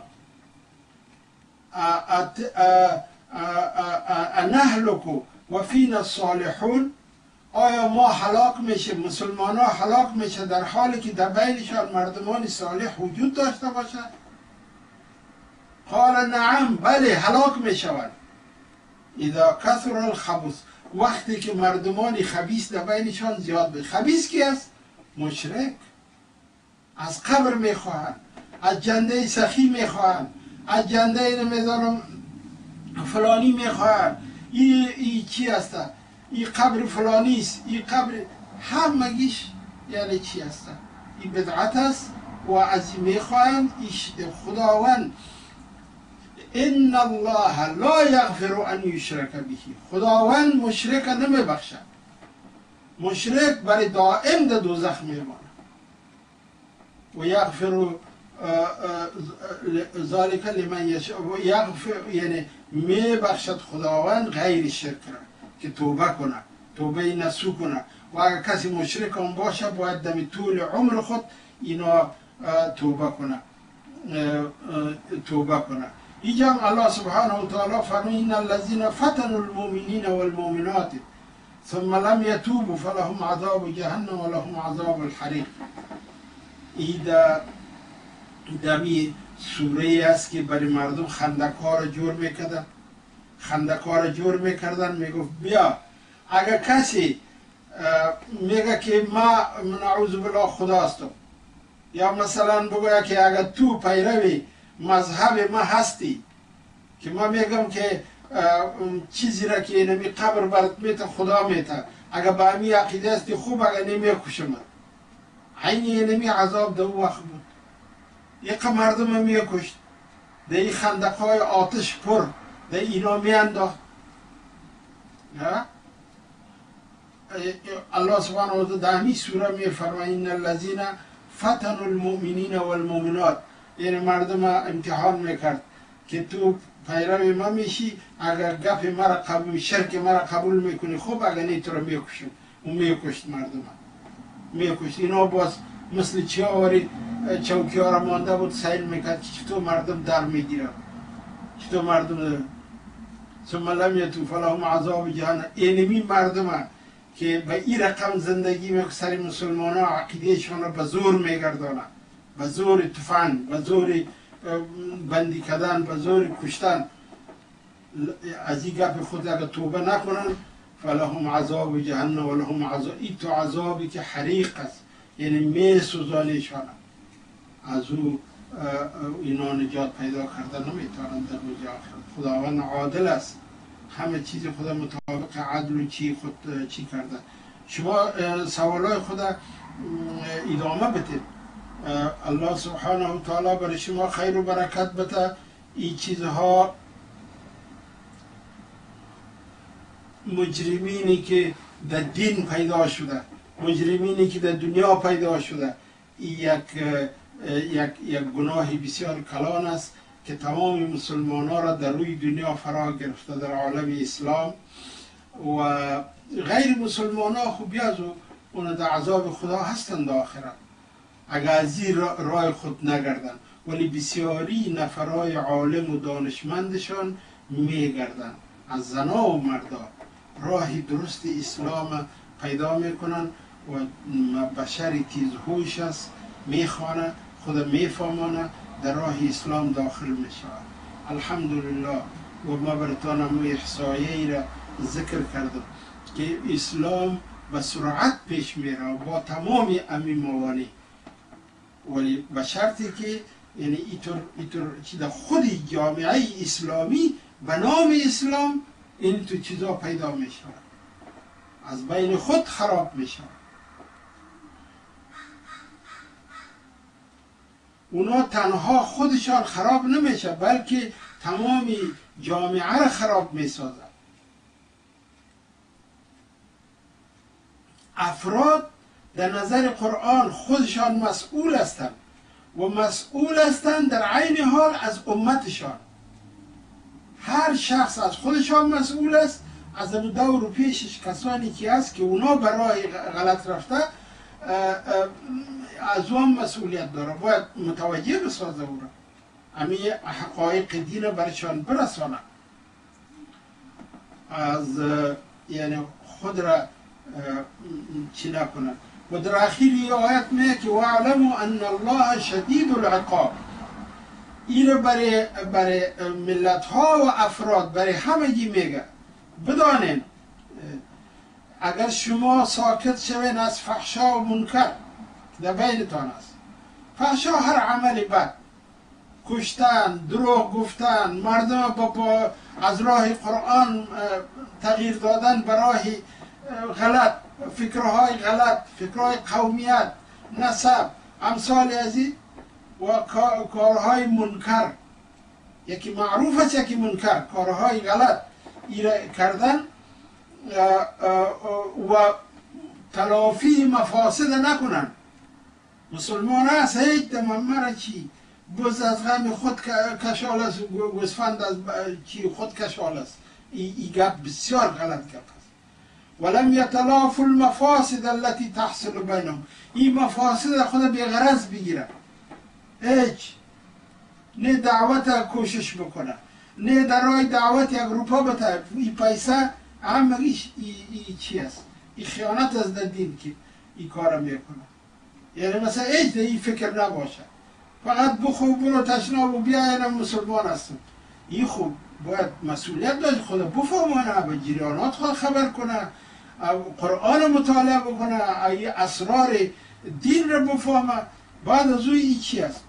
انهلک و فینا الصالحون، آیا ما هلاک میشه، مسلمان ها هلاک میشه در حالی که در بینشان مردمان صالح وجود داشته باشه؟ قال نعم، بله هلاک میشوند. اذا کثر الخبث، وقتی که مردمان خبیث در بینشان زیاد بشه. خبیث کی است؟ مشرک. از قبر میخواهند، از جنده سخی میخواهند، از جنده نمیدانم فلانی میخواهند. این ای چی است؟ این قبر فلانی است، این قبر همگیش یعنی چی است؟ این بدعت است و از این میخواهند. خداوند ان الله لا یغفر ان یشرک به، خداوند مشرک نمیبخشد. مشرک برای دائم در دوزخ میماند. و یغفر ذالک لمن یشاء، و یغفر یعنی میبخشد خداوند غیر شرک را که توبه کنه، توبه نسو کنه. و اگر کسی مشرک هم باشه باید دم طول عمر خود اینا توبه کنه، توبه کنه. اینجا الله سبحانه و تعالی فرمود ان الذين فتنوا المؤمنين والمؤمنات ثم لم يتوبوا فلهم عذاب جهنم ولهم عذاب الحریق. این دمی سوره است که برای مردم خندکار جور میکردن، خندکار جور میکردن. میگفت بیا اگر کسی میگه که ما نعوذ بالله خداستم، یا مثلا بگوید که اگر تو پیروی مذهب ما هستی، که ما میگم که چیزی را که نمی قبر برات میته خدا میته، اگر با امی عقیده هستی خوب، اگر نمیکشم. عینی نمی عذاب دو وقت بود. یک مردم میکشت، در این خندقهای آتش پر در اینا میانداخت. الله سبحانه و تعالی در همین سوره میفرماید ان الذين فتنوا المؤمنین والمؤمنات، یعنی مردم امتحان میکرد که تو پیرو ما میشی، اگر گپ مرا قبول، شرک مرا قبول میکنی خوب، اگر نه تو رو میکشم. اون میکشت مردم، میکشت. اینا باز مثل چیاری چوکی ها را مانده بود سیل میکرد که چطور مردم در میگیرن، چطور مردم. ثم لم یتوب فلهم عذاب جهنم. اینمی مردم ها که به این رقم زندگی میکنن، سر مسلمان ها عقیدهشان را به زور میگردانن، به زور تفنگ، به زور بندی کردن، به زور کشتن. از این گپ خود اگر توبه نکنن فلهم عذاب جهنم ولهم عذاب، این تو عذابی که حریق است، یعنی می سوزانیشان. از او اینا نجات پیدا کردن نمیتوانند در روز آخرت. خداوند عادل است، همه چیز خدا مطابق عدل و چی خود چی کرده. شما سوالای خدا ادامه بدید. الله سبحانه و تعالی برای شما خیر و برکت بده. این چیزها مجرمینی که در دین پیدا شده، مجرمینی که در دنیا پیدا شده، یک یک یک گناه بسیار کلان است که تمام مسلمان ها را در روی دنیا فرا گرفته در عالم اسلام. و غیر مسلمان ها خوبی از اون در عذاب خدا هستند آخرت اگر از این راه خود نگردن. ولی بسیاری نفرای عالم و دانشمندشان میگردن، از زنا و مردا راه درست اسلام پیدا میکنن و بشری تیزهوش است، میخوانه خود میفهمانه در راه اسلام داخل میشه. الحمدلله. و ما براتان همون احصایه را ذکر کردم که اسلام به سرعت پیش میره و با تمام امی موانع، ولی به شرطی که یعنی اینطور اینطور چی در خود جامعه اسلامی به نام اسلام این تو چیزا پیدا میشه، از بین خود خراب میشه. اونا تنها خودشان خراب نمیشه بلکه تمام جامعه را خراب میسازن. افراد در نظر قرآن خودشان مسئول هستند و مسئول هستند در عین حال از امتشان. هر شخص از خودشان مسئول است، از اون دور و پیشش کسانی که هست که اونا برای غلط رفته از اون مسئولیت داره، باید متوجه بسازه او را، همه حقایق دین برشان برسانه، از یعنی خود را چی نکنه. و در آخر آیت میگه که واعلموا ان الله شدید العقاب. این را برای برای ملت ها و افراد برای همگی میگه بدانین اگر شما ساکت شوین از فحشا و منکر در بینتان است. فحشا هر عمل بد، کشتن، دروغ گفتن، مردم با از راه قرآن تغییر دادن به راه غلط، فکرهای غلط، فکرهای قومیت، نسب، امثال از این و کارهای منکر. یکی معروف است یکی منکر، کارهای غلط ایره کردن و تلافی مفاسد نکنن. مسلمان هست هیچ دم مرا چی بز از غم خود کشال است، گوسفند از چی خود کشال است. این گپ بسیار غلط گپ است. ولم یتلاف المفاسد التي تحصل بینهم. این مفاسد خود بیغرض بگیره، هیچ نه دعوت کوشش بکنه، نه در راه دعوت یک روپا بده. این پیسه همگیش ای چی است؟ این خیانت از دین که این کار میکنه. یعنی مثلا هیچ این فکر نباشه، فقط بخو برو تشناب و بیا اینم مسلمان هستم. این خوب باید مسئولیت داشت، خود بفهمانه، به جریانات خود خبر کنه، قرآن مطالعه بکنه، اسرار دین رو بفهمه. بعد از اوی این چی است؟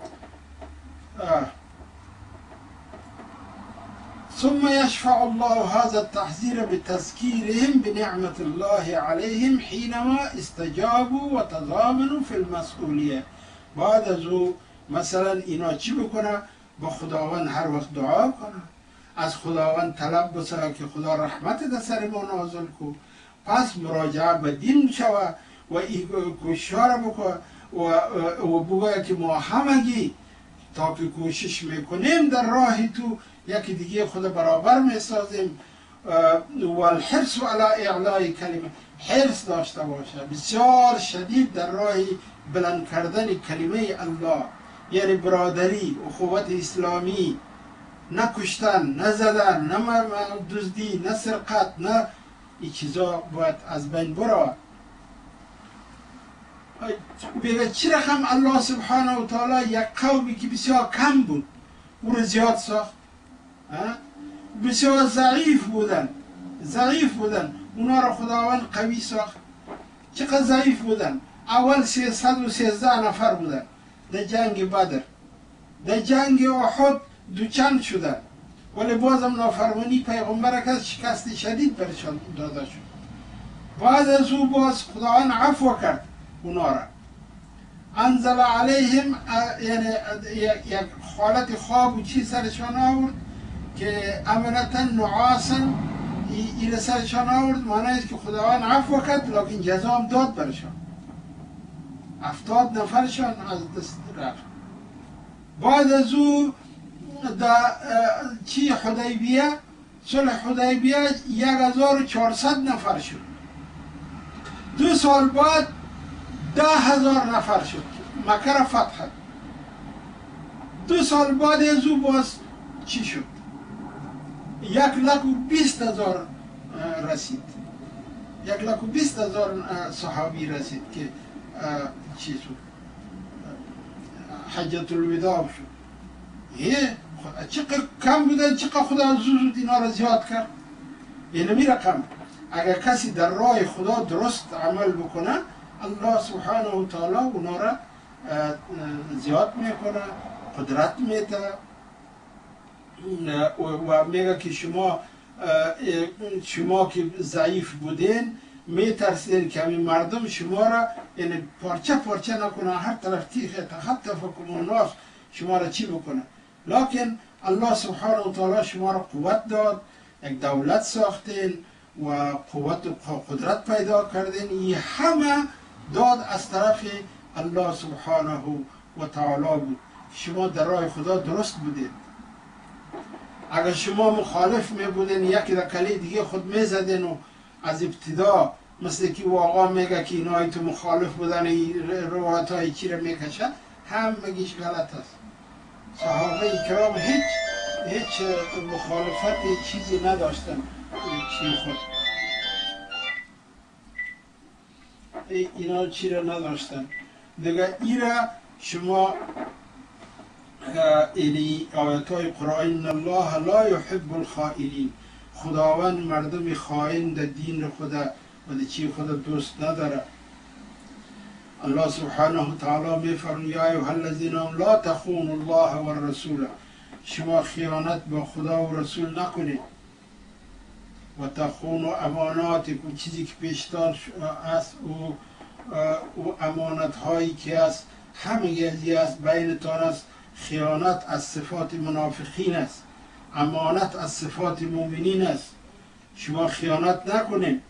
ثم يشفع الله هذا التحذير بتذكيرهم بنعمة الله عليهم حينما استجابوا وتضامنوا في المسؤولية. بعد از او مثلا اینا چی بکنه؟ با خداوند هر وقت دعا کنه، از خداوند طلب بسه که خدا رحمت در سر ما نازل کو، پس مراجعه به دین شوه و کوشش بکنه و بگوید که ما همگی تا که کوشش میکنیم در راه تو یکی دیگه خود برابر میسازیم. و الحرص علی اعلاء کلمه، حرص داشته باشه بسیار شدید در راه بلند کردن کلمه الله، یعنی برادری، اخوت اسلامی، نه کشتن، نه زدن، نه دزدی، نه سرقت، نه این چیزا باید از بین برود. بگه چی رقم الله سبحانه و تعالی یک قومی که بسیار کم بود او رو زیاد ساخت، بسیار ضعیف بودن ضعیف بودن اونا رو خداوند قوی ساخت. چقدر ضعیف بودن؟ اول سیصد و سیزده نفر بودن در جنگ بدر، در جنگ احد دو چند شدن، ولی بازم نافرمانی پیغمبر که شکست شدید برشان داده شد. بعد از او باز خداوند عفو کرد اونا را، انزل علیهم یعنی یک حالت خواب و چی سرشان آورد که امنتا نعاسا این سرشان آورد، معنی که خداوند عفو کرد لیکن جزا هم داد برشان. هفتاد نفرشان از دست رفت. بعد از او در چی حدیبیه، صلح حدیبیه یک هزار و چهارصد نفر شد. دو سال بعد ده هزار نفر شد، مکه را فتح. دو سال بعد از او باز چی شد؟ یک لک و بیست هزار رسید، یک لک و بیست هزار صحابی رسید که چی شد؟ حجت الوداع شد. یه چقدر کم بودن، چقدر خدا زود اینا را زیاد کرد. اینمی رقم اگر کسی در راه خدا درست عمل بکنه، الله سبحانه و تعالی اونا را زیاد میکنه، قدرت میده و میگه که شما شما که ضعیف بودین میترسیدین که همین مردم شما را یعنی پارچه پارچه نکنه، هر طرف تیخه تخطفکم الناس، شما را چی بکنه. لکن الله سبحانه و تعالی شما را قوت داد، یک دولت ساختین و قوت و قدرت پیدا کردین. این همه داد از طرف الله سبحانه و تعالی بود. شما در راه خدا درست بودید. اگر شما مخالف می بودین، یکی در کلی دیگه خود می زدین و از ابتدا مثل که واقعا میگه که اینایی تو مخالف بودن روایت های چی را میکشه، هم مگیش غلط است. صحابه کرام هیچ هیچ مخالفت چیزی نداشتن چی خود اینا چی را نداشتن دیگه. ایرا شما ایلی آیت های قرآن ان الله لا یحب الخائنین، خداوند مردم خائن در دین خدا و در چی خدا دوست نداره. الله سبحانه و تعالی میفرماید یا ایها الذین لا تخونوا الله و الرسول، شما خیانت با خدا و رسول نکنید. و تخونوا اماناتکم، چیزی که پیشتر است و او امانت هایی که است همه گزی است بینتان است. خیانت از صفات منافقین است، امانت از صفات مؤمنین است. شما خیانت نکنید.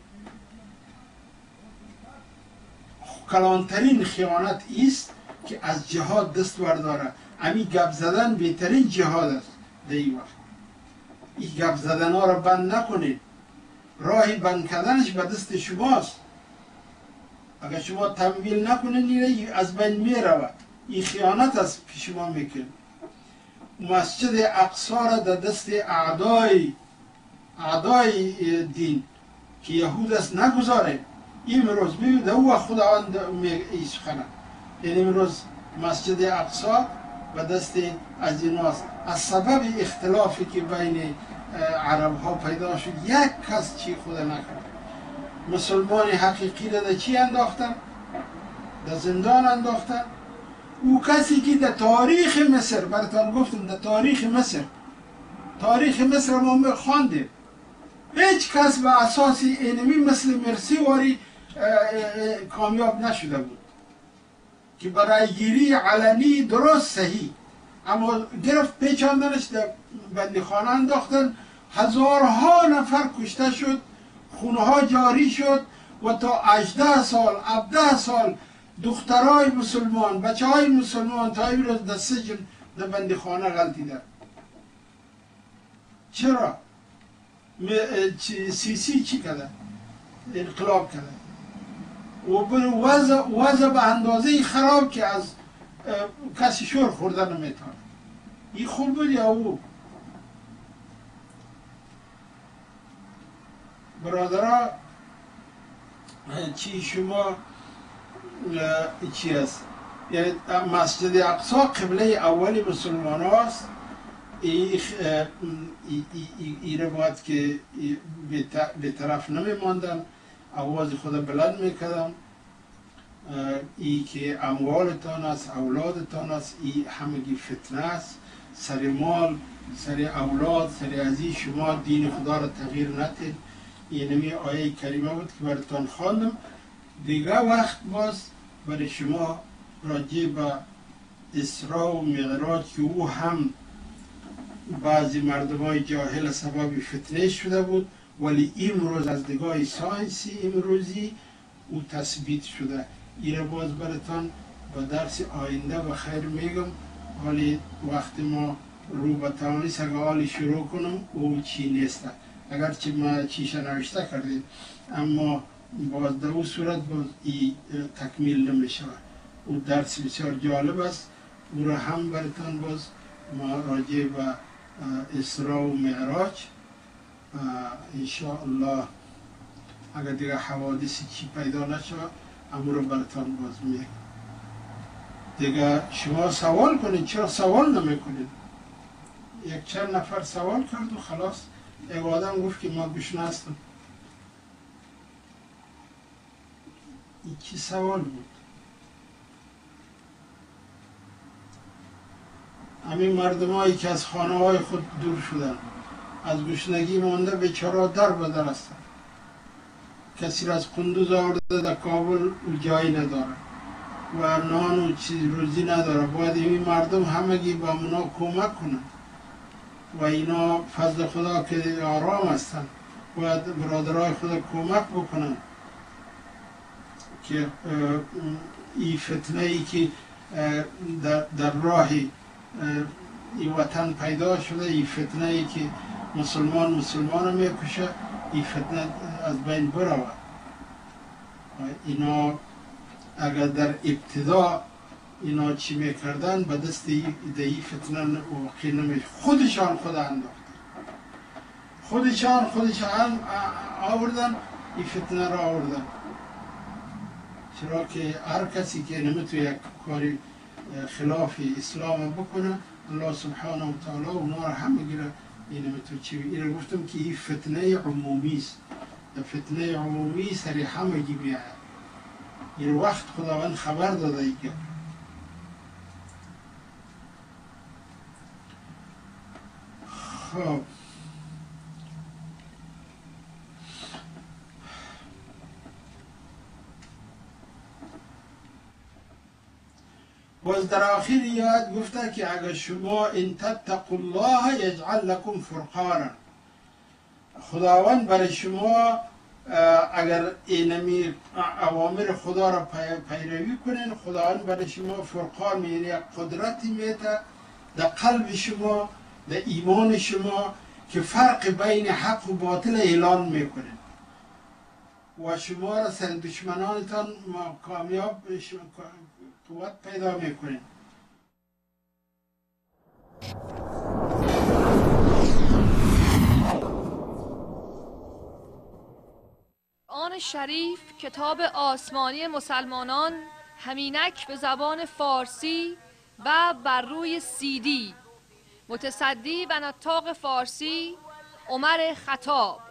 کلانترین خیانت است که از جهاد دست برداره. امی گپ زدن بهترین جهاد است. در این وقت این گپ زدن ها را بند نکنید. راهی بند کردنش به دست شماست. اگر شما تمویل نکنید از بین می رود. این خیانت است که شما میکنید. مسجد اقصی را در دست اعدای اعدای دین که یهود است نگذاره. این روز ببینید او خداوند ای سخنه، یعنی امروز مسجد اقصی به دست از ایناست. از سبب اختلافی که بین عرب ها پیدا شد، یک کس چی خدا نکرد. مسلمان حقیقی را در چی انداختن؟ در زندان انداختن. او کسی که در تاریخ مصر، براتون گفتم در تاریخ مصر تاریخ مصر ما خواندیم، هیچ کس به اساس اینمی مثل مرسی واری کامیاب نشده بود که برای گیری علنی درست صحیح، اما گرفت پیچاندنش در بندیخانه انداختن. هزارها نفر کشته شد، خونها جاری شد و تا هجده سال هفده سال دخترای مسلمان، بچه های مسلمان تا این روز در سجن در بندیخانه غلطیدن. چرا؟ سیسی چی کرده؟ انقلاب کرده و وضع وضع به اندازه خراب که از کسی شور خورده نمیتونه. این خوب بود یا او؟ برادرها چی شما چی است؟ یعنی مسجد اقصی قبله اولی مسلمان هاست. این رو باید که به طرف نمی ماندن، آواز خود بلند میکردن. ای که اموالتان است، اولادتان است، ای همگی فتنه است. سر مال، سر اولاد، سر ازی شما دین خدا را تغییر ندید. اینمی آیه کریمه بود که براتون خواندم. دیگه وقت باز برای شما راجع به اسراء و معراج که او هم بعضی مردمای جاهل سبب فتنه شده بود، ولی امروز از نگاه ساینسی امروزی او تثبیت شده. این باز براتون با درس آینده و خیر میگم، ولی وقتی ما رو به توانست اگر حالی شروع کنم او چی نیسته، اگرچه ما چیشه نوشته کردیم اما باز در او صورت باز ای تکمیل نمیشه. او درس بسیار جالب است، او را هم براتون باز ما راجع به اسراء و معراج انشاءالله اگر دیگه حوادثی چی پیدا نشه امور براتون باز میگم. دیگه شما سوال کنید، چرا سوال نمیکنید؟ یک چند نفر سوال کرد و خلاص یک آدم گفت که ما گشنه هستم. این چی سوال بود؟ همین مردم هایی که از خانه های خود دور شدن، از گشنگی مانده بیچاره در بدر هستن، کسی را از قندوز آورده در کابل و جایی نداره و نان و چیز روزی نداره. باید این مردم همگی با اونا کمک کنن و اینا فضل خدا که آرام هستن باید برادرای خود کمک بکنن که این فتنه ای که در, در راه این وطن پیدا شده، این فتنه ای که مسلمان مسلمان میکشه، این فتنه از بین برود. اینا اگر در ابتدا اینا چی میکردن به دست این فتنه واقع نمیشه. خودشان خود انداختن، خودشان خودشان آوردن این فتنه را آوردن. چرا که هر کسی که نمیتونه یک کاری خلاف اسلام بکنه، الله سبحانه و تعالی اونا را هم میگیره. این نمیتونه چی بگیره. این گفتم که این فتنه عمومی است، فتنه عمومی سری همگی میاد. این وقت خداوند خبر داده ایگه. خب باز در آخر یاد گفته که اگر شما ان تتقوا الله یجعل لكم فرقانا، خداوند برای شما اگر اینمی اوامر خدا را پیروی کنین، خداوند برای شما فرقان میاره، یک قدرتی میده در قلب شما، در ایمان شما که فرق بین حق و باطل اعلان میکنین و شما را سر دشمنانتان کامیاب قوت پیدا میکنین. قرآن شریف کتاب آسمانی مسلمانان همینک به زبان فارسی و بر روی سی دی، متصدی و نطاق فارسی عمر خطاب.